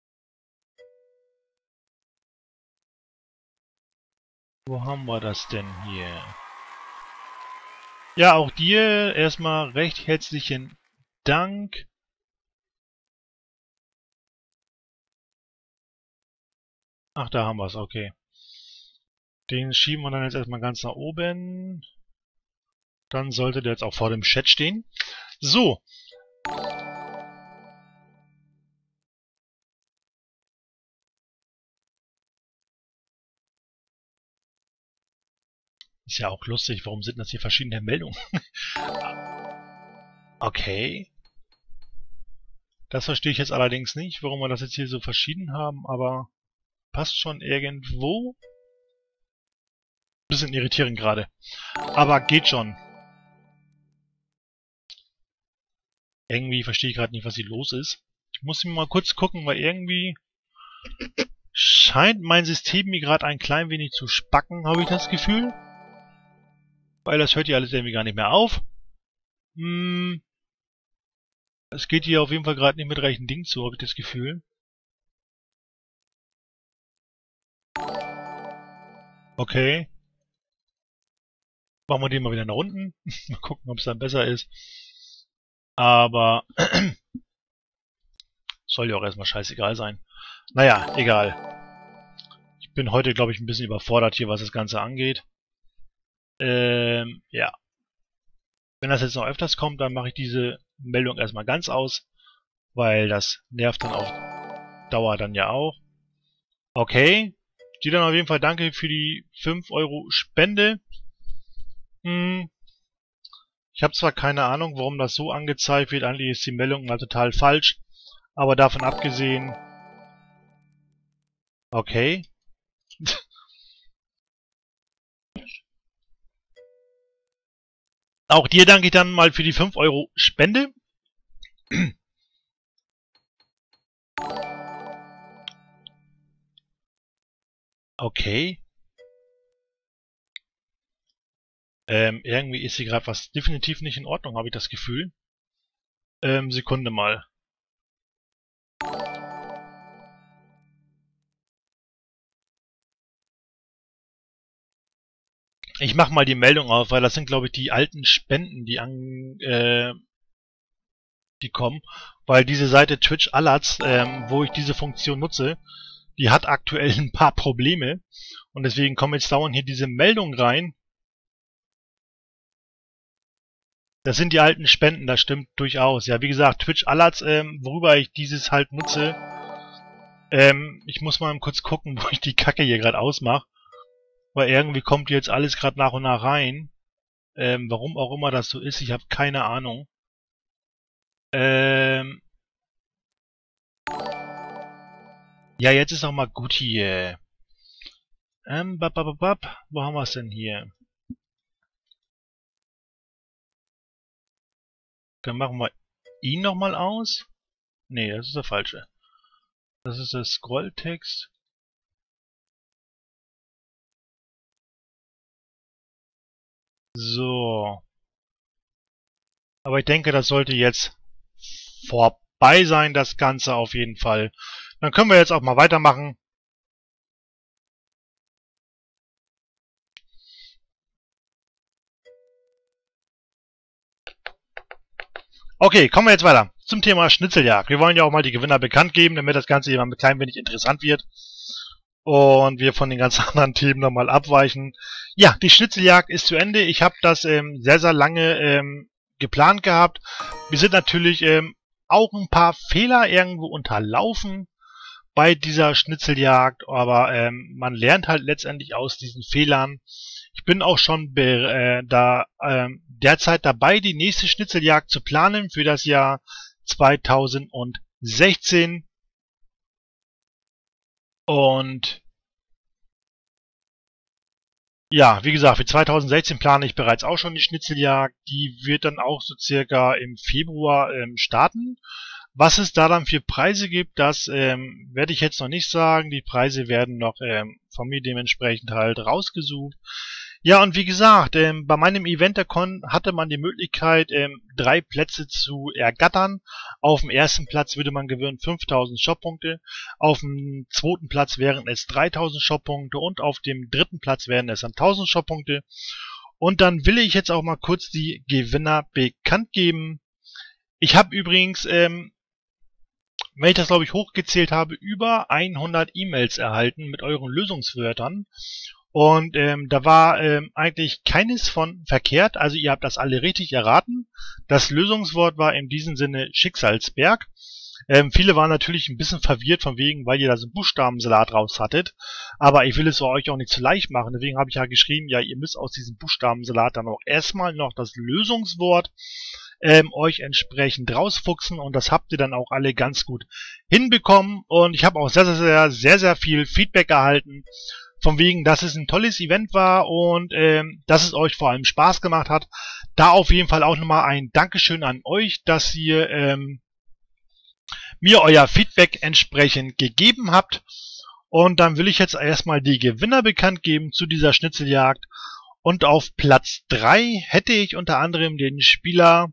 Wo haben wir das denn hier? Ja, auch dir erstmal recht herzlichen Dank. Ach, da haben wir es, okay. Den schieben wir dann jetzt erstmal ganz nach oben. Dann sollte der jetzt auch vor dem Chat stehen. So. Ist ja auch lustig, warum sind das hier verschiedene Meldungen? Okay. Das verstehe ich jetzt allerdings nicht, warum wir das jetzt hier so verschieden haben, aber passt schon irgendwo. Bisschen irritierend gerade. Aber geht schon. Irgendwie verstehe ich gerade nicht, was hier los ist. Ich muss mir mal kurz gucken, weil irgendwie scheint mein System mir gerade ein klein wenig zu spacken, habe ich das Gefühl. Weil das hört hier alles irgendwie gar nicht mehr auf. Hm. Es geht hier auf jeden Fall gerade nicht mit rechten Dingen zu, habe ich das Gefühl. Okay. Machen wir den mal wieder nach unten. Mal gucken, ob es dann besser ist. Aber soll ja auch erstmal scheißegal sein. Naja, egal. Ich bin heute, glaube ich, ein bisschen überfordert hier, was das Ganze angeht. Ähm, ja. Wenn das jetzt noch öfters kommt, dann mache ich diese Meldung erstmal ganz aus, weil das nervt dann auf Dauer dann ja auch. Okay. Steht dann auf jeden Fall danke für die fünf Euro Spende. Hm. Ich habe zwar keine Ahnung, warum das so angezeigt wird, eigentlich ist die Meldung mal total falsch, aber davon abgesehen... Okay. Auch dir danke ich dann mal für die fünf Euro Spende. Okay. Ähm, irgendwie ist hier gerade was definitiv nicht in Ordnung, habe ich das Gefühl. Ähm, Sekunde mal. Ich mache mal die Meldung auf, weil das sind, glaube ich, die alten Spenden, die an, äh, die kommen. Weil diese Seite Twitch Alerts, ähm, wo ich diese Funktion nutze, die hat aktuell ein paar Probleme. Und deswegen kommen jetzt dauernd hier diese Meldungen rein. Das sind die alten Spenden, das stimmt durchaus. Ja, wie gesagt, Twitch Alerts, ähm, worüber ich dieses halt nutze. Ähm, ich muss mal kurz gucken, wo ich die Kacke hier gerade ausmache. Weil irgendwie kommt jetzt alles gerade nach und nach rein. Ähm, warum auch immer das so ist, ich habe keine Ahnung. Ähm... Ja, jetzt ist auch mal gut hier. Ähm, bap, bap, bap. Wo haben wir es denn hier? Dann machen wir ihn nochmal aus. Nee, das ist der falsche. Das ist der Scrolltext. So. Aber ich denke, das sollte jetzt vorbei sein, das Ganze auf jeden Fall. Dann können wir jetzt auch mal weitermachen. Okay, kommen wir jetzt weiter zum Thema Schnitzeljagd. Wir wollen ja auch mal die Gewinner bekannt geben, damit das Ganze hier mal ein klein wenig interessant wird. Und wir von den ganz anderen Themen nochmal abweichen. Ja, die Schnitzeljagd ist zu Ende. Ich habe das ähm, sehr, sehr lange ähm, geplant gehabt. Wir sind natürlich ähm, auch ein paar Fehler irgendwo unterlaufen bei dieser Schnitzeljagd, aber ähm, man lernt halt letztendlich aus diesen Fehlern. Ich bin auch schon äh, da ähm, derzeit dabei, die nächste Schnitzeljagd zu planen für das Jahr zweitausendsechzehn. Und ja, wie gesagt, für zweitausendsechzehn plane ich bereits auch schon die Schnitzeljagd. Die wird dann auch so circa im Februar ähm, starten. Was es da dann für Preise gibt, das ähm, werde ich jetzt noch nicht sagen. Die Preise werden noch ähm, von mir dementsprechend halt rausgesucht. Ja, und wie gesagt, ähm, bei meinem Event-Account hatte man die Möglichkeit, ähm, drei Plätze zu ergattern. Auf dem ersten Platz würde man gewinnen fünftausend Shoppunkte, auf dem zweiten Platz wären es dreitausend Shoppunkte und auf dem dritten Platz wären es dann tausend Shoppunkte. Und dann will ich jetzt auch mal kurz die Gewinner bekannt geben. Ich habe übrigens, ähm, wenn ich das glaube ich hochgezählt habe, über hundert E-Mails erhalten mit euren Lösungswörtern. Und ähm, da war ähm, eigentlich keines von verkehrt, also ihr habt das alle richtig erraten. Das Lösungswort war in diesem Sinne Schicksalsberg. Ähm, viele waren natürlich ein bisschen verwirrt von wegen, weil ihr da so einen Buchstabensalat raus hattet. Aber ich will es euch auch nicht zu leicht machen, deswegen habe ich ja geschrieben, ja, ihr müsst aus diesem Buchstabensalat dann auch erstmal noch das Lösungswort ähm, euch entsprechend rausfuchsen, und das habt ihr dann auch alle ganz gut hinbekommen. Und ich habe auch sehr, sehr, sehr, sehr, sehr viel Feedback erhalten. Von wegen, dass es ein tolles Event war und ähm, dass es euch vor allem Spaß gemacht hat. Da auf jeden Fall auch nochmal ein Dankeschön an euch, dass ihr ähm, mir euer Feedback entsprechend gegeben habt. Und dann will ich jetzt erstmal die Gewinner bekannt geben zu dieser Schnitzeljagd. Und auf Platz drei hätte ich unter anderem den Spieler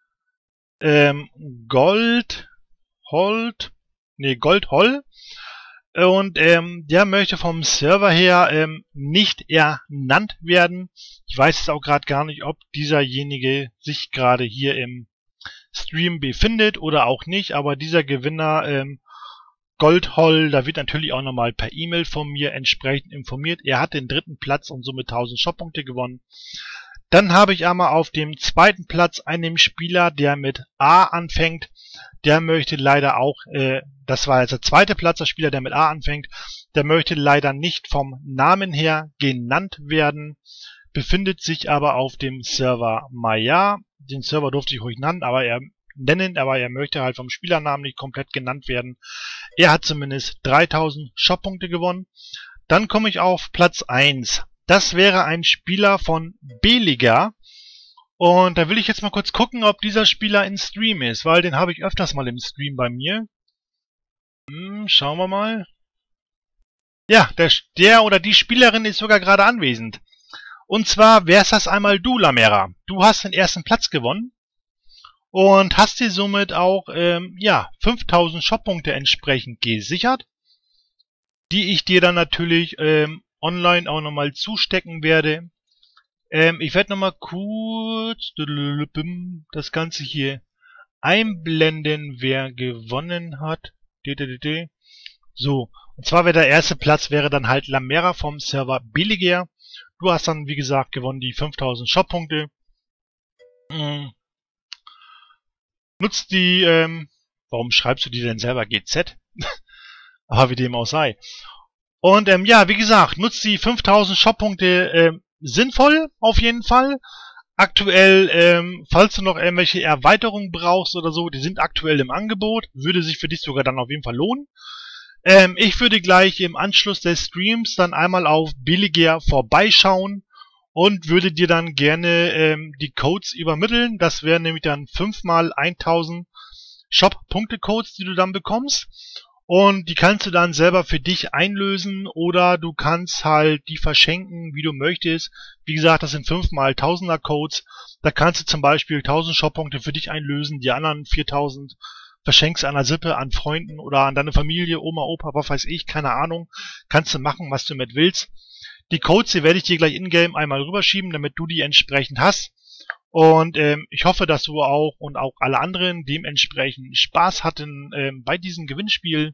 ähm, Gold Holt, nee, Gold Holl. Und ähm, der möchte vom Server her ähm, nicht ernannt werden. Ich weiß jetzt auch gerade gar nicht, ob dieserjenige sich gerade hier im Stream befindet oder auch nicht. Aber dieser Gewinner ähm, Goldholl, da wird natürlich auch nochmal per E-Mail von mir entsprechend informiert. Er hat den dritten Platz und somit tausend Shoppunkte gewonnen. Dann habe ich einmal auf dem zweiten Platz einen Spieler, der mit A anfängt. Der möchte leider auch, äh, das war jetzt der zweite Platz, der Spieler, der mit A anfängt, der möchte leider nicht vom Namen her genannt werden, befindet sich aber auf dem Server Maya. Den Server durfte ich ruhig nennen, aber er nennen, aber er möchte halt vom Spielernamen nicht komplett genannt werden. Er hat zumindest dreitausend Shoppunkte gewonnen. Dann komme ich auf Platz eins. Das wäre ein Spieler von B-Liga. Und da will ich jetzt mal kurz gucken, ob dieser Spieler in Stream ist, weil den habe ich öfters mal im Stream bei mir. Hm, schauen wir mal. Ja, der, der oder die Spielerin ist sogar gerade anwesend. Und zwar wär's das einmal du, Lamera. Du hast den ersten Platz gewonnen und hast dir somit auch ähm, ja, fünftausend Shoppunkte entsprechend gesichert, die ich dir dann natürlich ähm, online auch nochmal zustecken werde. Ähm, ich werde nochmal kurz das Ganze hier einblenden, wer gewonnen hat. So, und zwar wäre der erste Platz wäre dann halt Lamera vom Server Billiger. Du hast dann, wie gesagt, gewonnen die fünftausend Shoppunkte. Mhm. Nutzt die, ähm, warum schreibst du die denn selber G Z? Aber wie dem auch sei. Und ähm, ja, wie gesagt, nutzt die fünftausend Shoppunkte ähm, sinnvoll, auf jeden Fall. Aktuell, ähm, falls du noch irgendwelche Erweiterungen brauchst oder so, die sind aktuell im Angebot. Würde sich für dich sogar dann auf jeden Fall lohnen. Ähm, ich würde gleich im Anschluss des Streams dann einmal auf Billiger vorbeischauen und würde dir dann gerne ähm, die Codes übermitteln. Das wären nämlich dann fünf mal tausend Shop-Punkte-Codes, die du dann bekommst. Und die kannst du dann selber für dich einlösen oder du kannst halt die verschenken, wie du möchtest. Wie gesagt, das sind fünf mal tausender Codes. Da kannst du zum Beispiel tausend Shop-Punkte für dich einlösen, die anderen viertausend verschenkst an der Sippe, an Freunden oder an deine Familie, Oma, Opa, was weiß ich, keine Ahnung. Kannst du machen, was du mit willst. Die Codes, die werde ich dir gleich in-game einmal rüberschieben, damit du die entsprechend hast. Und ähm, ich hoffe, dass du auch und auch alle anderen dementsprechend Spaß hatten ähm, bei diesem Gewinnspiel.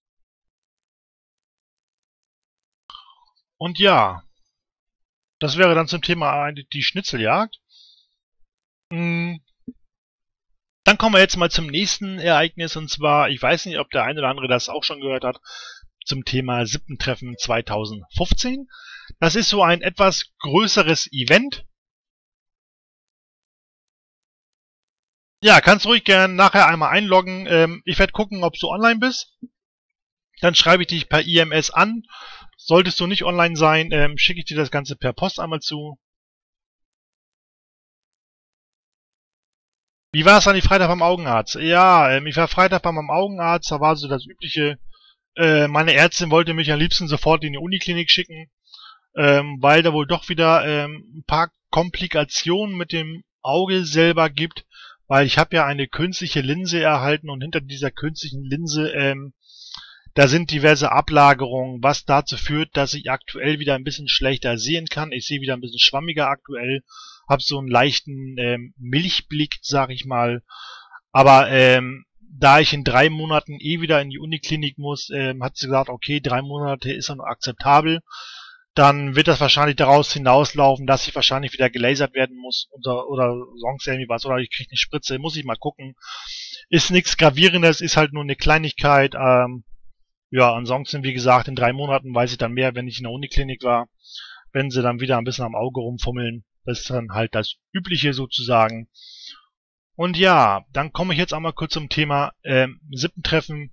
Und ja, das wäre dann zum Thema die Schnitzeljagd. Hm. Dann kommen wir jetzt mal zum nächsten Ereignis, und zwar, ich weiß nicht, ob der eine oder andere das auch schon gehört hat, zum Thema Sippentreffen zweitausendfünfzehn. Das ist so ein etwas größeres Event. Ja, kannst ruhig gern nachher einmal einloggen. Ähm, ich werde gucken, ob du online bist. Dann schreibe ich dich per I M S an. Solltest du nicht online sein, ähm, schicke ich dir das Ganze per Post einmal zu. Wie war es an die Freitag beim Augenarzt? Ja, ähm, ich war Freitag bei meinem Augenarzt, da war so das übliche. Äh, meine Ärztin wollte mich am liebsten sofort in die Uniklinik schicken, ähm, weil da wohl doch wieder ähm, ein paar Komplikationen mit dem Auge selber gibt, weil ich habe ja eine künstliche Linse erhalten und hinter dieser künstlichen Linse, ähm, da sind diverse Ablagerungen, was dazu führt, dass ich aktuell wieder ein bisschen schlechter sehen kann. Ich sehe wieder ein bisschen schwammiger aktuell, habe so einen leichten ähm, Milchblick, sag ich mal. Aber ähm, da ich in drei Monaten eh wieder in die Uniklinik muss, ähm, hat sie gesagt, okay, drei Monate ist noch akzeptabel. Dann wird das wahrscheinlich daraus hinauslaufen, dass ich wahrscheinlich wieder gelasert werden muss oder, oder sonst irgendwie was. Oder ich kriege eine Spritze, muss ich mal gucken. Ist nichts Gravierendes, ist halt nur eine Kleinigkeit. Ähm, ja, ansonsten, wie gesagt, in drei Monaten weiß ich dann mehr, wenn ich in der Uniklinik war. Wenn sie dann wieder ein bisschen am Auge rumfummeln. Das ist dann halt das Übliche sozusagen. Und ja, dann komme ich jetzt einmal kurz zum Thema ähm, Sippentreffen.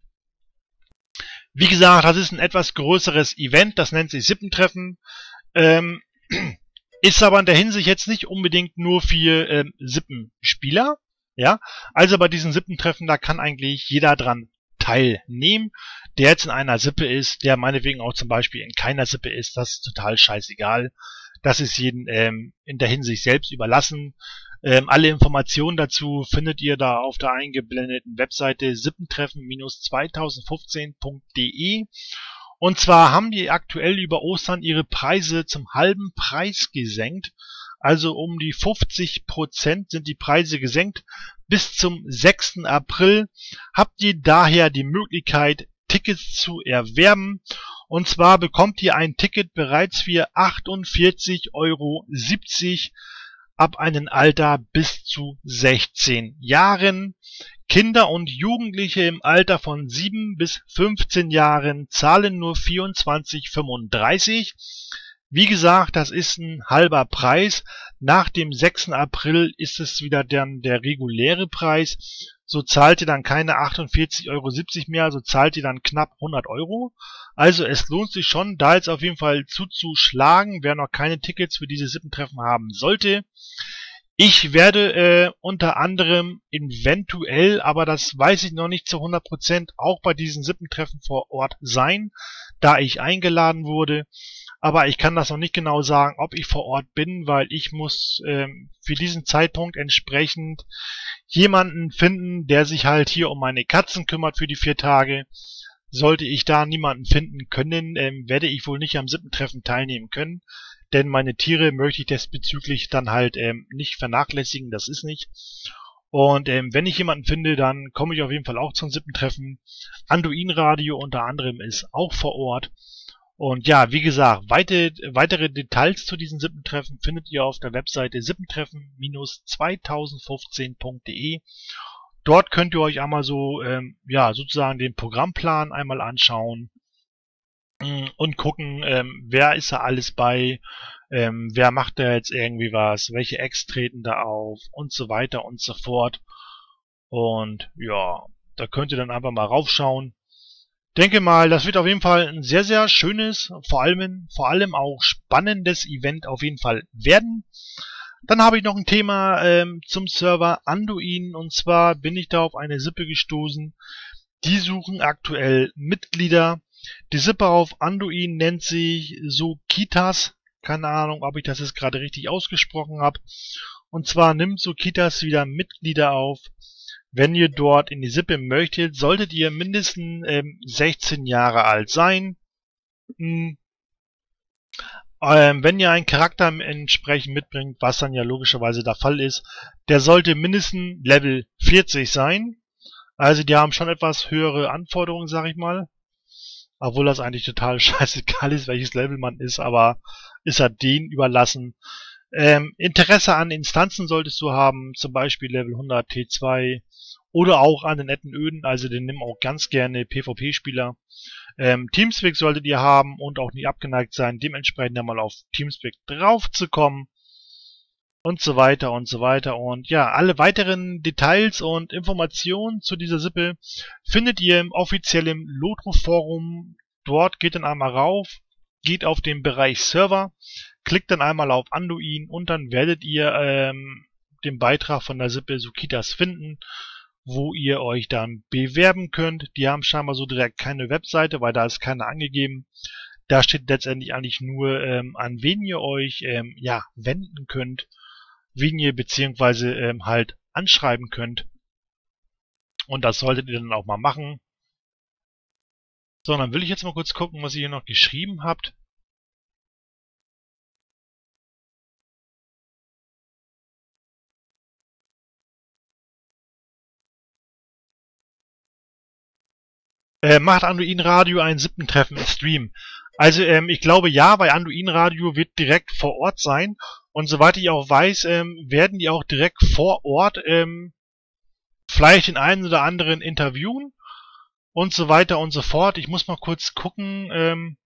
Wie gesagt, das ist ein etwas größeres Event, das nennt sich Sippentreffen. Ähm, ist aber in der Hinsicht jetzt nicht unbedingt nur für ähm, Sippenspieler. Ja, also bei diesen Sippentreffen, da kann eigentlich jeder dran teilnehmen, der jetzt in einer Sippe ist, der meinetwegen auch zum Beispiel in keiner Sippe ist, das ist total scheißegal. Das ist jedem ähm, in der Hinsicht selbst überlassen. Ähm, alle Informationen dazu findet ihr da auf der eingeblendeten Webseite sippentreffen zweitausendfünfzehn punkt de. Und zwar haben die aktuell über Ostern ihre Preise zum halben Preis gesenkt. Also um die fünfzig Prozent sind die Preise gesenkt. Bis zum sechsten April habt ihr daher die Möglichkeit, Tickets zu erwerben. Und zwar bekommt ihr ein Ticket bereits für achtundvierzig Euro siebzig ab einem Alter bis zu sechzehn Jahren. Kinder und Jugendliche im Alter von sieben bis fünfzehn Jahren zahlen nur vierundzwanzig fünfunddreißig. Wie gesagt, das ist ein halber Preis. Nach dem sechsten April ist es wieder dann der reguläre Preis. So zahlt ihr dann keine achtundvierzig Euro siebzig mehr, so zahlt ihr dann knapp hundert Euro. Also es lohnt sich schon, da jetzt auf jeden Fall zuzuschlagen, wer noch keine Tickets für diese Sippentreffen haben sollte. Ich werde äh, unter anderem eventuell, aber das weiß ich noch nicht zu hundert Prozent, auch bei diesen Sippentreffen vor Ort sein, da ich eingeladen wurde. Aber ich kann das noch nicht genau sagen, ob ich vor Ort bin, weil ich muss ähm, für diesen Zeitpunkt entsprechend jemanden finden, der sich halt hier um meine Katzen kümmert für die vier Tage. Sollte ich da niemanden finden können, ähm, werde ich wohl nicht am Sippentreffen teilnehmen können. Denn meine Tiere möchte ich diesbezüglich dann halt ähm, nicht vernachlässigen, das ist nicht. Und ähm, wenn ich jemanden finde, dann komme ich auf jeden Fall auch zum Sippentreffen. Anduin Radio unter anderem ist auch vor Ort. Und ja, wie gesagt, weite, weitere Details zu diesen Sippentreffen findet ihr auf der Webseite sippentreffen zweitausendfünfzehn punkt de. Dort könnt ihr euch einmal so, ähm, ja, sozusagen den Programmplan einmal anschauen mh, und gucken, ähm, wer ist da alles bei, ähm, wer macht da jetzt irgendwie was, welche Acts treten da auf und so weiter und so fort. Und ja, da könnt ihr dann einfach mal raufschauen. Denke mal, das wird auf jeden Fall ein sehr, sehr schönes, vor allem, vor allem auch spannendes Event auf jeden Fall werden. Dann habe ich noch ein Thema ähm, zum Server Anduin, und zwar bin ich da auf eine Sippe gestoßen. Die suchen aktuell Mitglieder. Die Sippe auf Anduin nennt sich Sokitas. Keine Ahnung, ob ich das jetzt gerade richtig ausgesprochen habe. Und zwar nimmt Sokitas wieder Mitglieder auf. Wenn ihr dort in die Sippe möchtet, solltet ihr mindestens ähm, sechzehn Jahre alt sein. Hm. Ähm, wenn ihr einen Charakter entsprechend mitbringt, was dann ja logischerweise der Fall ist, der sollte mindestens Level vierzig sein. Also die haben schon etwas höhere Anforderungen, sag ich mal. Obwohl das eigentlich total scheißegal ist, welches Level man ist, aber ist halt denen überlassen. Ähm, Interesse an Instanzen solltest du haben, zum Beispiel Level hundert T zwei oder auch an den netten Öden, also den nehmen auch ganz gerne PvP-Spieler. Ähm, Teamspeak solltet ihr haben und auch nicht abgeneigt sein, dementsprechend einmal auf Teamspeak drauf zu kommen. und so weiter und so weiter. Und ja, alle weiteren Details und Informationen zu dieser Sippe findet ihr im offiziellen Lotro-Forum. Dort geht dann einmal rauf, geht auf den Bereich Server, klickt dann einmal auf Anduin und dann werdet ihr ähm, den Beitrag von der Sippe Sukitas finden, wo ihr euch dann bewerben könnt. Die haben scheinbar so direkt keine Webseite, weil da ist keine angegeben. Da steht letztendlich eigentlich nur, ähm, an wen ihr euch ähm, ja wenden könnt, wen ihr beziehungsweise ähm, halt anschreiben könnt. Und das solltet ihr dann auch mal machen. So, dann will ich jetzt mal kurz gucken, was ihr hier noch geschrieben habt. Äh, macht Anduin Radio einen siebten Treffen im Stream? Also ähm, ich glaube ja, weil Anduin Radio wird direkt vor Ort sein. Und soweit ich auch weiß, ähm, werden die auch direkt vor Ort ähm, vielleicht den einen oder anderen interviewen und so weiter und so fort. Ich muss mal kurz gucken. Ähm,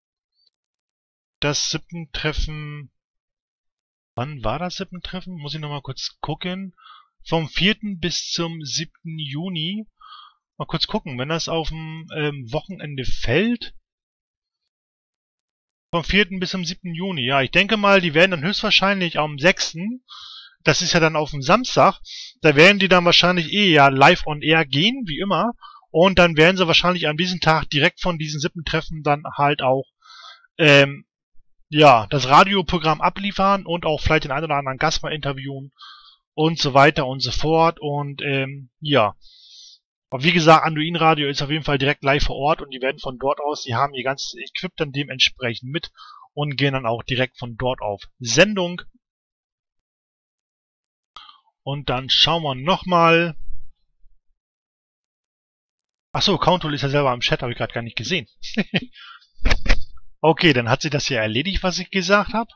das siebten Treffen... Wann war das siebten Treffen? Muss ich nochmal kurz gucken. Vom vierten bis zum siebten Juni. Mal kurz gucken, wenn das auf dem ähm, Wochenende fällt. Vom vierten bis zum siebten Juni. Ja, ich denke mal, die werden dann höchstwahrscheinlich am sechsten Das ist ja dann auf dem Samstag. Da werden die dann wahrscheinlich eh ja live on air gehen, wie immer. Und dann werden sie wahrscheinlich an diesem Tag direkt von diesen siebten Treffen dann halt auch ähm, ja, das Radioprogramm abliefern und auch vielleicht den einen oder anderen Gast mal interviewen und so weiter und so fort. Und ähm, ja. Aber wie gesagt, Anduin Radio ist auf jeden Fall direkt live vor Ort und die werden von dort aus, die haben ihr ganzes Equip dann dementsprechend mit und gehen dann auch direkt von dort auf Sendung. Und dann schauen wir nochmal. Achso, Countul ist ja selber im Chat, habe ich gerade gar nicht gesehen. Okay, dann hat sich das ja erledigt, was ich gesagt habe.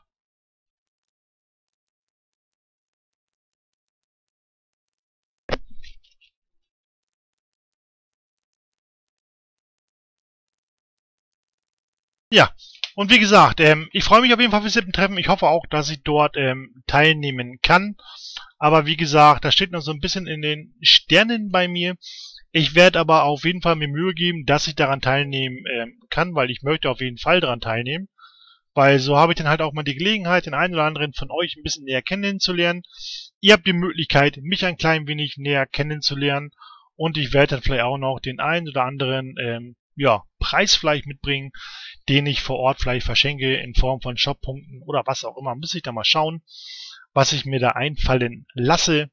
Ja, und wie gesagt, ähm, ich freue mich auf jeden Fall fürs siebten Treffen. Ich hoffe auch, dass ich dort ähm, teilnehmen kann. Aber wie gesagt, das steht noch so ein bisschen in den Sternen bei mir. Ich werde aber auf jeden Fall mir Mühe geben, dass ich daran teilnehmen ähm, kann, weil ich möchte auf jeden Fall daran teilnehmen. Weil so habe ich dann halt auch mal die Gelegenheit, den einen oder anderen von euch ein bisschen näher kennenzulernen. Ihr habt die Möglichkeit, mich ein klein wenig näher kennenzulernen. Und ich werde dann vielleicht auch noch den einen oder anderen ähm, ja, Preis vielleicht mitbringen, den ich vor Ort vielleicht verschenke in Form von Shop-Punkten oder was auch immer. Muss ich da mal schauen, was ich mir da einfallen lasse.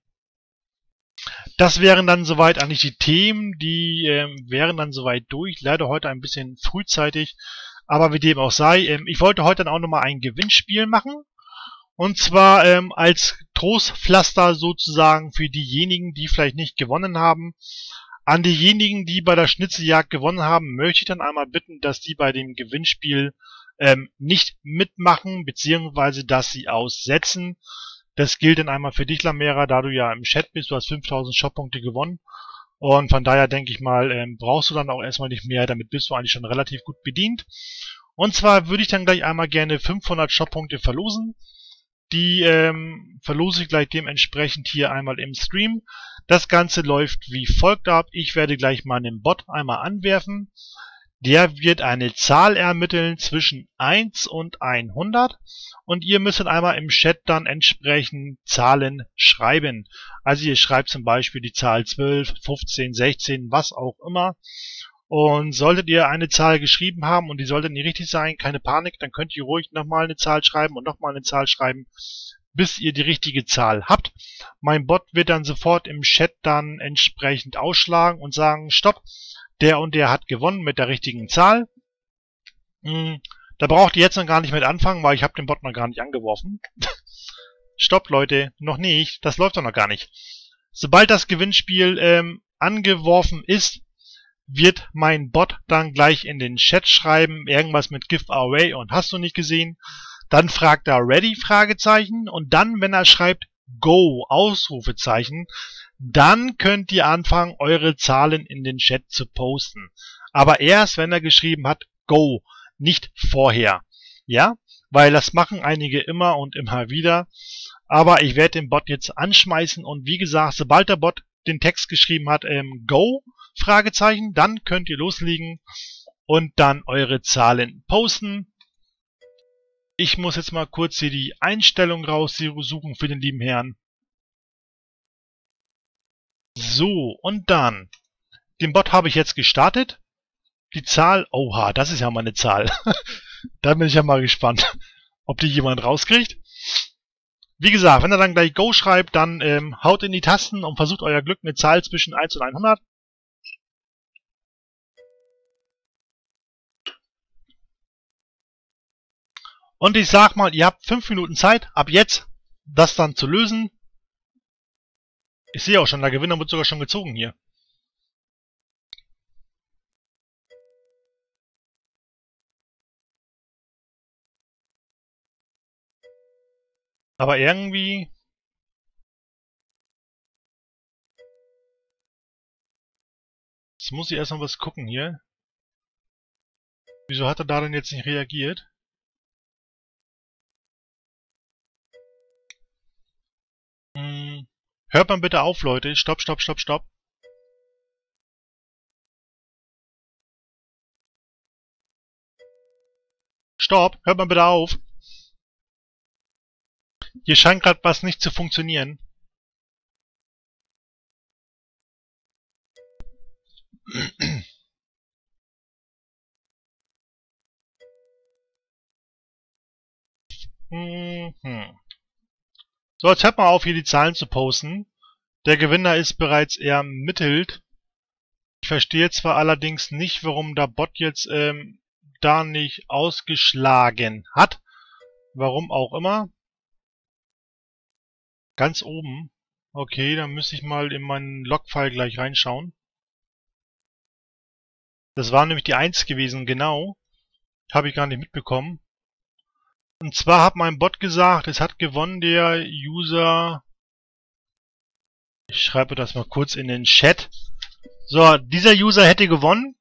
Das wären dann soweit eigentlich die Themen, die ähm, wären dann soweit durch. Leider heute ein bisschen frühzeitig, aber wie dem auch sei. Ähm, ich wollte heute dann auch nochmal ein Gewinnspiel machen. Und zwar ähm, als Trostpflaster sozusagen für diejenigen, die vielleicht nicht gewonnen haben. An diejenigen, die bei der Schnitzeljagd gewonnen haben, möchte ich dann einmal bitten, dass die bei dem Gewinnspiel ähm, nicht mitmachen, beziehungsweise dass sie aussetzen. Das gilt dann einmal für dich, Lamera, da du ja im Chat bist, du hast fünftausend Shop-Punkte gewonnen. Und von daher denke ich mal, ähm, brauchst du dann auch erstmal nicht mehr, damit bist du eigentlich schon relativ gut bedient. Und zwar würde ich dann gleich einmal gerne fünfhundert Shop-Punkte verlosen. Die ähm, verlose ich gleich dementsprechend hier einmal im Stream. Das Ganze läuft wie folgt ab. Ich werde gleich mal einen Bot einmal anwerfen. Der wird eine Zahl ermitteln zwischen eins und hundert. Und ihr müsst dann einmal im Chat dann entsprechend Zahlen schreiben. Also ihr schreibt zum Beispiel die Zahl zwölf, fünfzehn, sechzehn, was auch immer. Und solltet ihr eine Zahl geschrieben haben und die sollte nicht richtig sein, keine Panik, dann könnt ihr ruhig nochmal eine Zahl schreiben und nochmal eine Zahl schreiben, bis ihr die richtige Zahl habt. Mein Bot wird dann sofort im Chat dann entsprechend ausschlagen und sagen, stopp, der und der hat gewonnen mit der richtigen Zahl. Hm, da braucht ihr jetzt noch gar nicht mit anfangen, weil ich habe den Bot noch gar nicht angeworfen. Stopp, Leute, noch nicht, das läuft doch noch gar nicht. Sobald das Gewinnspiel ähm, angeworfen ist, wird mein Bot dann gleich in den Chat schreiben, irgendwas mit Giveaway und hast du nicht gesehen. Dann fragt er Ready, Fragezeichen, und dann, wenn er schreibt Go, Ausrufezeichen, dann könnt ihr anfangen, eure Zahlen in den Chat zu posten. Aber erst, wenn er geschrieben hat Go, nicht vorher. Ja, weil das machen einige immer und immer wieder. Aber ich werde den Bot jetzt anschmeißen und wie gesagt, sobald der Bot den Text geschrieben hat, ähm, Go, Fragezeichen, dann könnt ihr loslegen und dann eure Zahlen posten. Ich muss jetzt mal kurz hier die Einstellung raussuchen für den lieben Herrn. So, und dann, den Bot habe ich jetzt gestartet. Die Zahl, oha, das ist ja mal eine Zahl. Da bin ich ja mal gespannt, ob die jemand rauskriegt. Wie gesagt, wenn er dann gleich Go schreibt, dann ähm, haut in die Tasten und versucht euer Glück mit Zahl zwischen eins und hundert. Und ich sag mal, ihr habt fünf Minuten Zeit, ab jetzt, das dann zu lösen. Ich sehe auch schon, der Gewinner wird sogar schon gezogen hier. Aber irgendwie... Jetzt muss ich erst mal was gucken hier. Wieso hat er da denn jetzt nicht reagiert? Hm. Hört man bitte auf, Leute. Stopp, stopp, stopp, stopp. Stopp, hört man bitte auf. Hier scheint gerade was nicht zu funktionieren. Mhm. So, jetzt hört mal auf, hier die Zahlen zu posten. Der Gewinner ist bereits ermittelt. Ich verstehe zwar allerdings nicht, warum der Bot jetzt ähm, da nicht ausgeschlagen hat. Warum auch immer. Ganz oben. Okay, dann müsste ich mal in meinen Logfile gleich reinschauen. Das war nämlich die eins gewesen, genau. Habe ich gar nicht mitbekommen. Und zwar hat mein Bot gesagt, es hat gewonnen der User... Ich schreibe das mal kurz in den Chat. So, dieser User hätte gewonnen.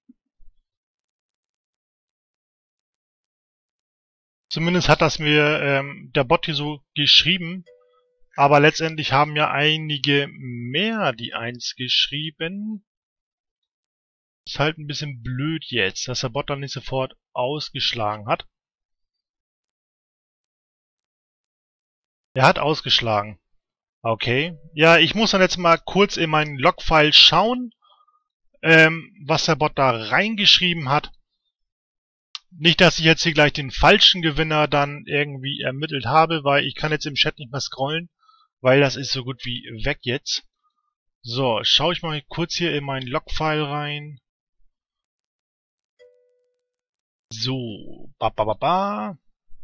Zumindest hat das mir ähm, der Bot hier so geschrieben. Aber letztendlich haben ja einige mehr die eins geschrieben. Ist halt ein bisschen blöd jetzt, dass der Bot dann nicht sofort ausgeschlagen hat. Er hat ausgeschlagen. Okay. Ja, ich muss dann jetzt mal kurz in meinen Logfile schauen, ähm, was der Bot da reingeschrieben hat. Nicht, dass ich jetzt hier gleich den falschen Gewinner dann irgendwie ermittelt habe, weil ich kann jetzt im Chat nicht mehr scrollen, weil das ist so gut wie weg jetzt. So, schaue ich mal kurz hier in meinen Logfile rein. So, ba ba ba ba.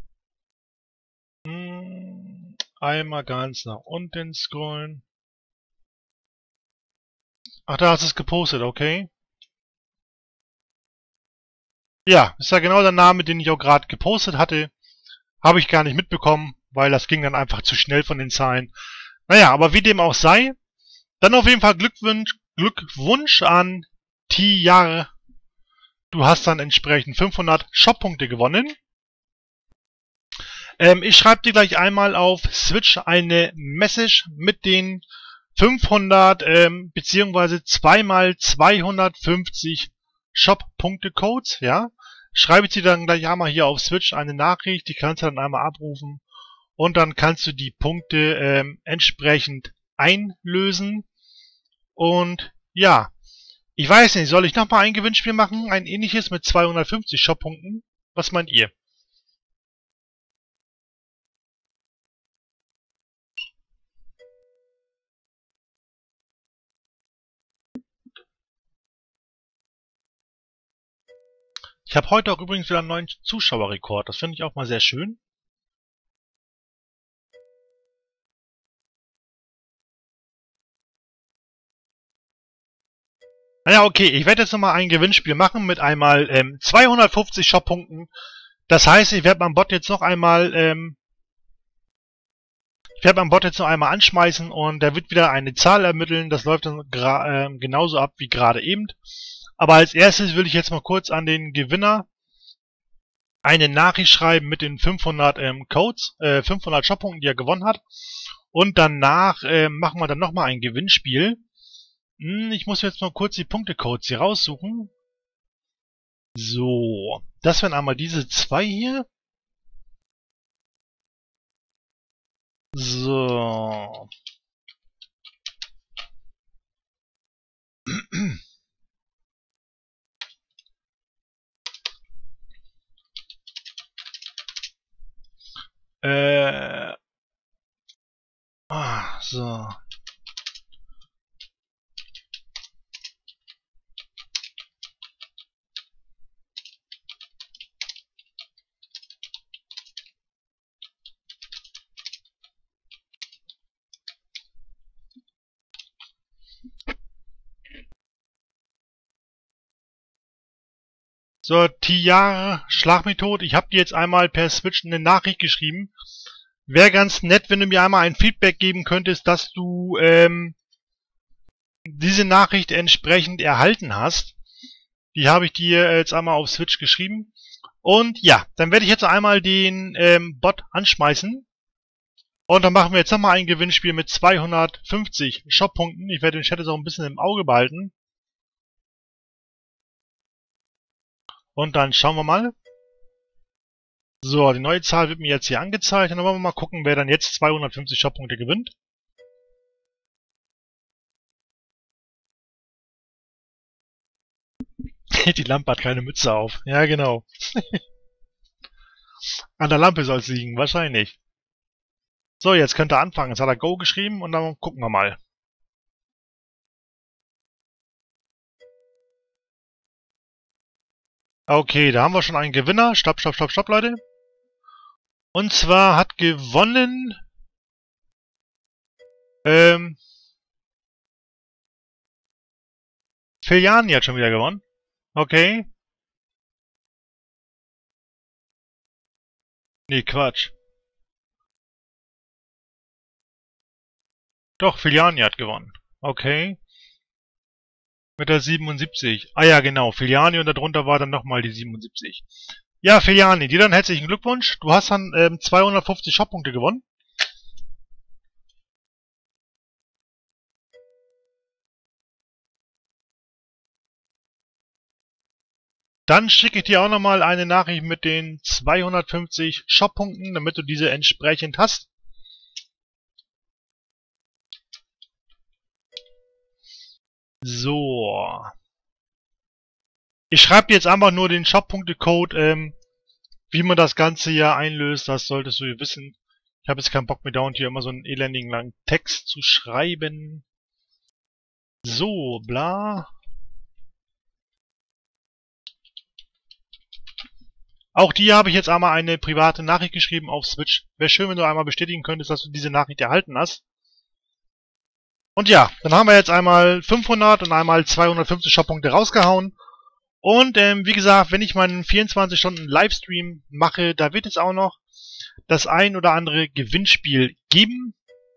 Hm, einmal ganz nach unten scrollen. Ach, da hast du es gepostet, okay. Ja, ist ja genau der Name, den ich auch gerade gepostet hatte. Habe ich gar nicht mitbekommen, weil das ging dann einfach zu schnell von den Zahlen. Naja, aber wie dem auch sei, dann auf jeden Fall Glückwunsch, Glückwunsch an Tiar. Du hast dann entsprechend fünfhundert Shop-Punkte gewonnen. Ähm, ich schreibe dir gleich einmal auf Switch eine Message mit den fünfhundert ähm, beziehungsweise zweimal zweihundertfünfzig Shop-Punkte-Codes, ja. Schreibe ich dir dann gleich einmal hier auf Switch eine Nachricht, die kannst du dann einmal abrufen und dann kannst du die Punkte ähm, entsprechend einlösen. Und ja, ich weiß nicht, soll ich nochmal ein Gewinnspiel machen? Ein ähnliches mit zweihundertfünfzig Shop-Punkten? Was meint ihr? Ich habe heute auch übrigens wieder einen neuen Zuschauerrekord. Das finde ich auch mal sehr schön. Naja, okay, ich werde jetzt nochmal ein Gewinnspiel machen mit einmal ähm, zweihundertfünfzig Shop-Punkten. Das heißt, ich werde meinen Bot jetzt noch einmal ähm, ich werde meinen Bot jetzt noch einmal anschmeißen und der wird wieder eine Zahl ermitteln. Das läuft dann äh, genauso ab wie gerade eben. Aber als erstes will ich jetzt mal kurz an den Gewinner eine Nachricht schreiben mit den fünfhundert ähm, Codes, äh, fünfhundert Shop-Punkten, die er gewonnen hat. Und danach äh, machen wir dann nochmal ein Gewinnspiel. Hm, ich muss jetzt mal kurz die Punktecodes hier raussuchen. So, das wären einmal diese zwei hier. So. äh. Ah, so. So, Tiara, schlag mich tot. Ich habe dir jetzt einmal per Switch eine Nachricht geschrieben. Wäre ganz nett, wenn du mir einmal ein Feedback geben könntest, dass du ähm, diese Nachricht entsprechend erhalten hast. Die habe ich dir jetzt einmal auf Switch geschrieben. Und ja, dann werde ich jetzt einmal den ähm, Bot anschmeißen. Und dann machen wir jetzt nochmal ein Gewinnspiel mit zweihundertfünfzig Shop-Punkten. Ich werde den Chat jetzt auch ein bisschen im Auge behalten. Und dann schauen wir mal. So, die neue Zahl wird mir jetzt hier angezeigt. Und dann wollen wir mal gucken, wer dann jetzt zweihundertfünfzig Shop-Punkte gewinnt. Die Lampe hat keine Mütze auf. Ja, genau. An der Lampe soll es liegen, wahrscheinlich. So, jetzt könnt ihr anfangen. Jetzt hat er Go geschrieben und dann gucken wir mal. Okay, da haben wir schon einen Gewinner. Stopp, stopp, stopp, stopp, Leute. Und zwar hat gewonnen... Ähm... Filiani hat schon wieder gewonnen. Okay. Nee, Quatsch. Doch, Filiani hat gewonnen. Okay. Mit der siebenundsiebzig. Ah ja, genau. Filiani und darunter war dann nochmal die siebenundsiebzig. Ja, Filiani, dir dann herzlichen Glückwunsch. Du hast dann ähm, zweihundertfünfzig Shop-Punkte gewonnen. Dann schicke ich dir auch nochmal eine Nachricht mit den zweihundertfünfzig Shop-Punkten, damit du diese entsprechend hast. So. Ich schreibe dir jetzt einfach nur den Shop-Punkte-Code, ähm, wie man das Ganze hier einlöst, das solltest du wissen. Ich habe jetzt keinen Bock mehr, dauernd hier immer so einen elendigen langen Text zu schreiben. So, bla. Auch dir habe ich jetzt einmal eine private Nachricht geschrieben auf Switch. Wäre schön, wenn du einmal bestätigen könntest, dass du diese Nachricht erhalten hast. Und ja, dann haben wir jetzt einmal fünfhundert und einmal zweihundertfünfzig Shop-Punkte rausgehauen. Und ähm, wie gesagt, wenn ich meinen vierundzwanzig Stunden Livestream mache, da wird es auch noch das ein oder andere Gewinnspiel geben.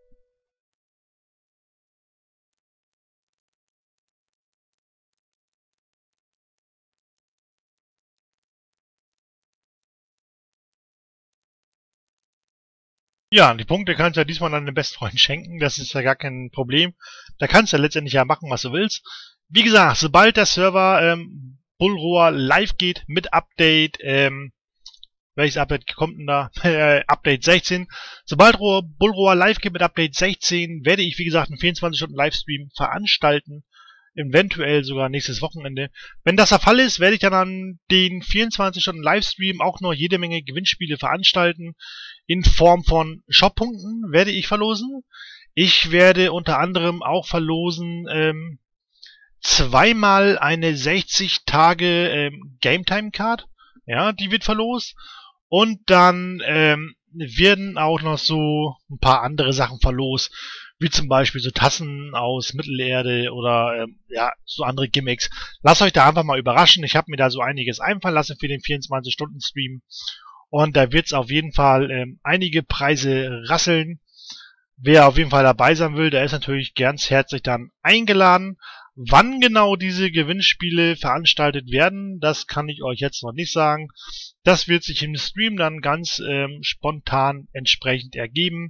Ja, die Punkte kannst du ja diesmal an den Bestfreund schenken, das ist ja gar kein Problem. Da kannst du ja letztendlich ja machen, was du willst. Wie gesagt, sobald der Server ähm, Bullroar live geht mit Update, ähm, welches Update kommt denn da? äh, Update sechzehn. Sobald Bullroar live geht mit Update sechzehn, werde ich, wie gesagt, einen vierundzwanzig Stunden Livestream veranstalten. Eventuell sogar nächstes Wochenende. Wenn das der Fall ist, werde ich dann an den vierundzwanzig Stunden Livestream auch noch jede Menge Gewinnspiele veranstalten. In Form von Shop-Punkten werde ich verlosen. Ich werde unter anderem auch verlosen ähm, zweimal eine sechzig Tage ähm, Game-Time-Card. Ja, die wird verlost. Und dann ähm, werden auch noch so ein paar andere Sachen verlost. Wie zum Beispiel so Tassen aus Mittelerde oder ähm, ja, so andere Gimmicks. Lasst euch da einfach mal überraschen. Ich habe mir da so einiges einfallen lassen für den vierundzwanzig Stunden Stream. Und da wird es auf jeden Fall ähm, einige Preise rasseln. Wer auf jeden Fall dabei sein will, der ist natürlich ganz herzlich dann eingeladen. Wann genau diese Gewinnspiele veranstaltet werden, das kann ich euch jetzt noch nicht sagen. Das wird sich im Stream dann ganz ähm, spontan entsprechend ergeben.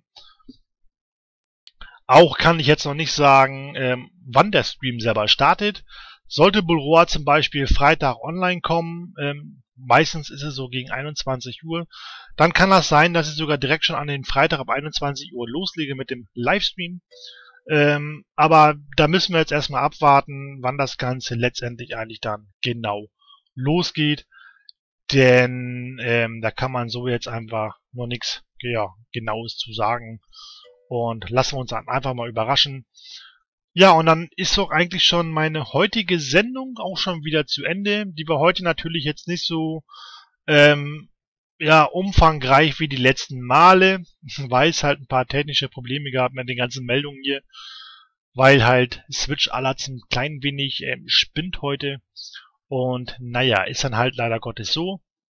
Auch kann ich jetzt noch nicht sagen, ähm, wann der Stream selber startet. Sollte Bullroar zum Beispiel Freitag online kommen, ähm, meistens ist es so gegen einundzwanzig Uhr, dann kann das sein, dass ich sogar direkt schon an den Freitag ab einundzwanzig Uhr loslege mit dem Livestream. Ähm, aber da müssen wir jetzt erstmal abwarten, wann das Ganze letztendlich eigentlich dann genau losgeht. Denn ähm, da kann man so jetzt einfach noch nichts ja, Genaues zu sagen. Und lassen wir uns dann einfach mal überraschen. Ja, und dann ist doch eigentlich schon meine heutige Sendung auch schon wieder zu Ende. Die war heute natürlich jetzt nicht so ähm, ja, umfangreich wie die letzten Male, weil es halt ein paar technische Probleme gab mit den ganzen Meldungen hier, weil halt Switch Alerts ein klein wenig ähm, spinnt heute. Und naja, ist dann halt leider Gottes so.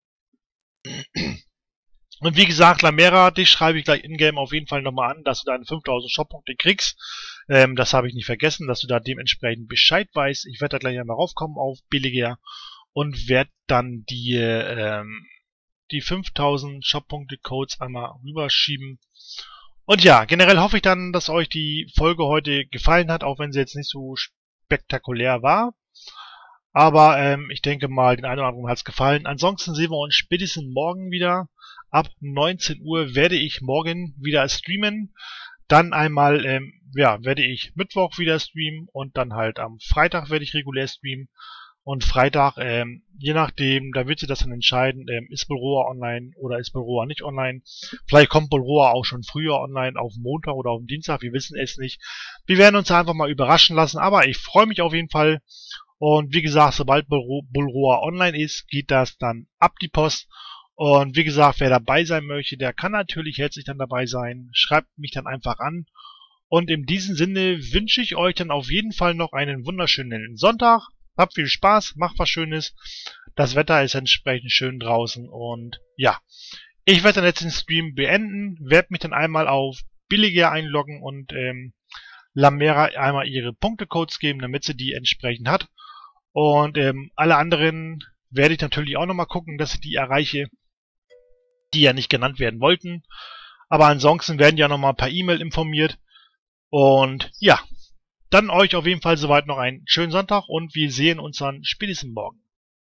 Und wie gesagt, Lamera, dich schreibe ich gleich in-game auf jeden Fall nochmal an, dass du deine fünftausend Shop-Punkte kriegst. Ähm, das habe ich nicht vergessen, dass du da dementsprechend Bescheid weißt. Ich werde da gleich einmal raufkommen auf Billiger und werde dann die, ähm, die fünftausend Shop-Punkte-Codes einmal rüberschieben. Und ja, generell hoffe ich dann, dass euch die Folge heute gefallen hat, auch wenn sie jetzt nicht so spektakulär war. Aber ähm, ich denke mal, den einen oder anderen hat es gefallen. Ansonsten sehen wir uns spätestens morgen wieder. Ab neunzehn Uhr werde ich morgen wieder streamen. Dann einmal, ähm, ja, werde ich Mittwoch wieder streamen und dann halt am Freitag werde ich regulär streamen. Und Freitag, ähm, je nachdem, da wird sich das dann entscheiden, ähm, ist Bullroar online oder ist Bullroar nicht online. Vielleicht kommt Bullroar auch schon früher online, auf Montag oder auf Dienstag, wir wissen es nicht. Wir werden uns einfach mal überraschen lassen, aber ich freue mich auf jeden Fall. Und wie gesagt, sobald Bullroar online ist, geht das dann ab die Post. Und wie gesagt, wer dabei sein möchte, der kann natürlich herzlich dann dabei sein. Schreibt mich dann einfach an. Und in diesem Sinne wünsche ich euch dann auf jeden Fall noch einen wunderschönen Sonntag. Habt viel Spaß, macht was Schönes. Das Wetter ist entsprechend schön draußen. Und ja, ich werde dann jetzt den Stream beenden. Werde mich dann einmal auf Billiger einloggen und ähm, Lamera einmal ihre Punktecodes geben, damit sie die entsprechend hat. Und ähm, alle anderen werde ich natürlich auch nochmal gucken, dass ich die erreiche, die ja nicht genannt werden wollten. Aber ansonsten werden ja nochmal per E-Mail informiert. Und ja, dann euch auf jeden Fall soweit noch einen schönen Sonntag und wir sehen uns dann spätestens morgen.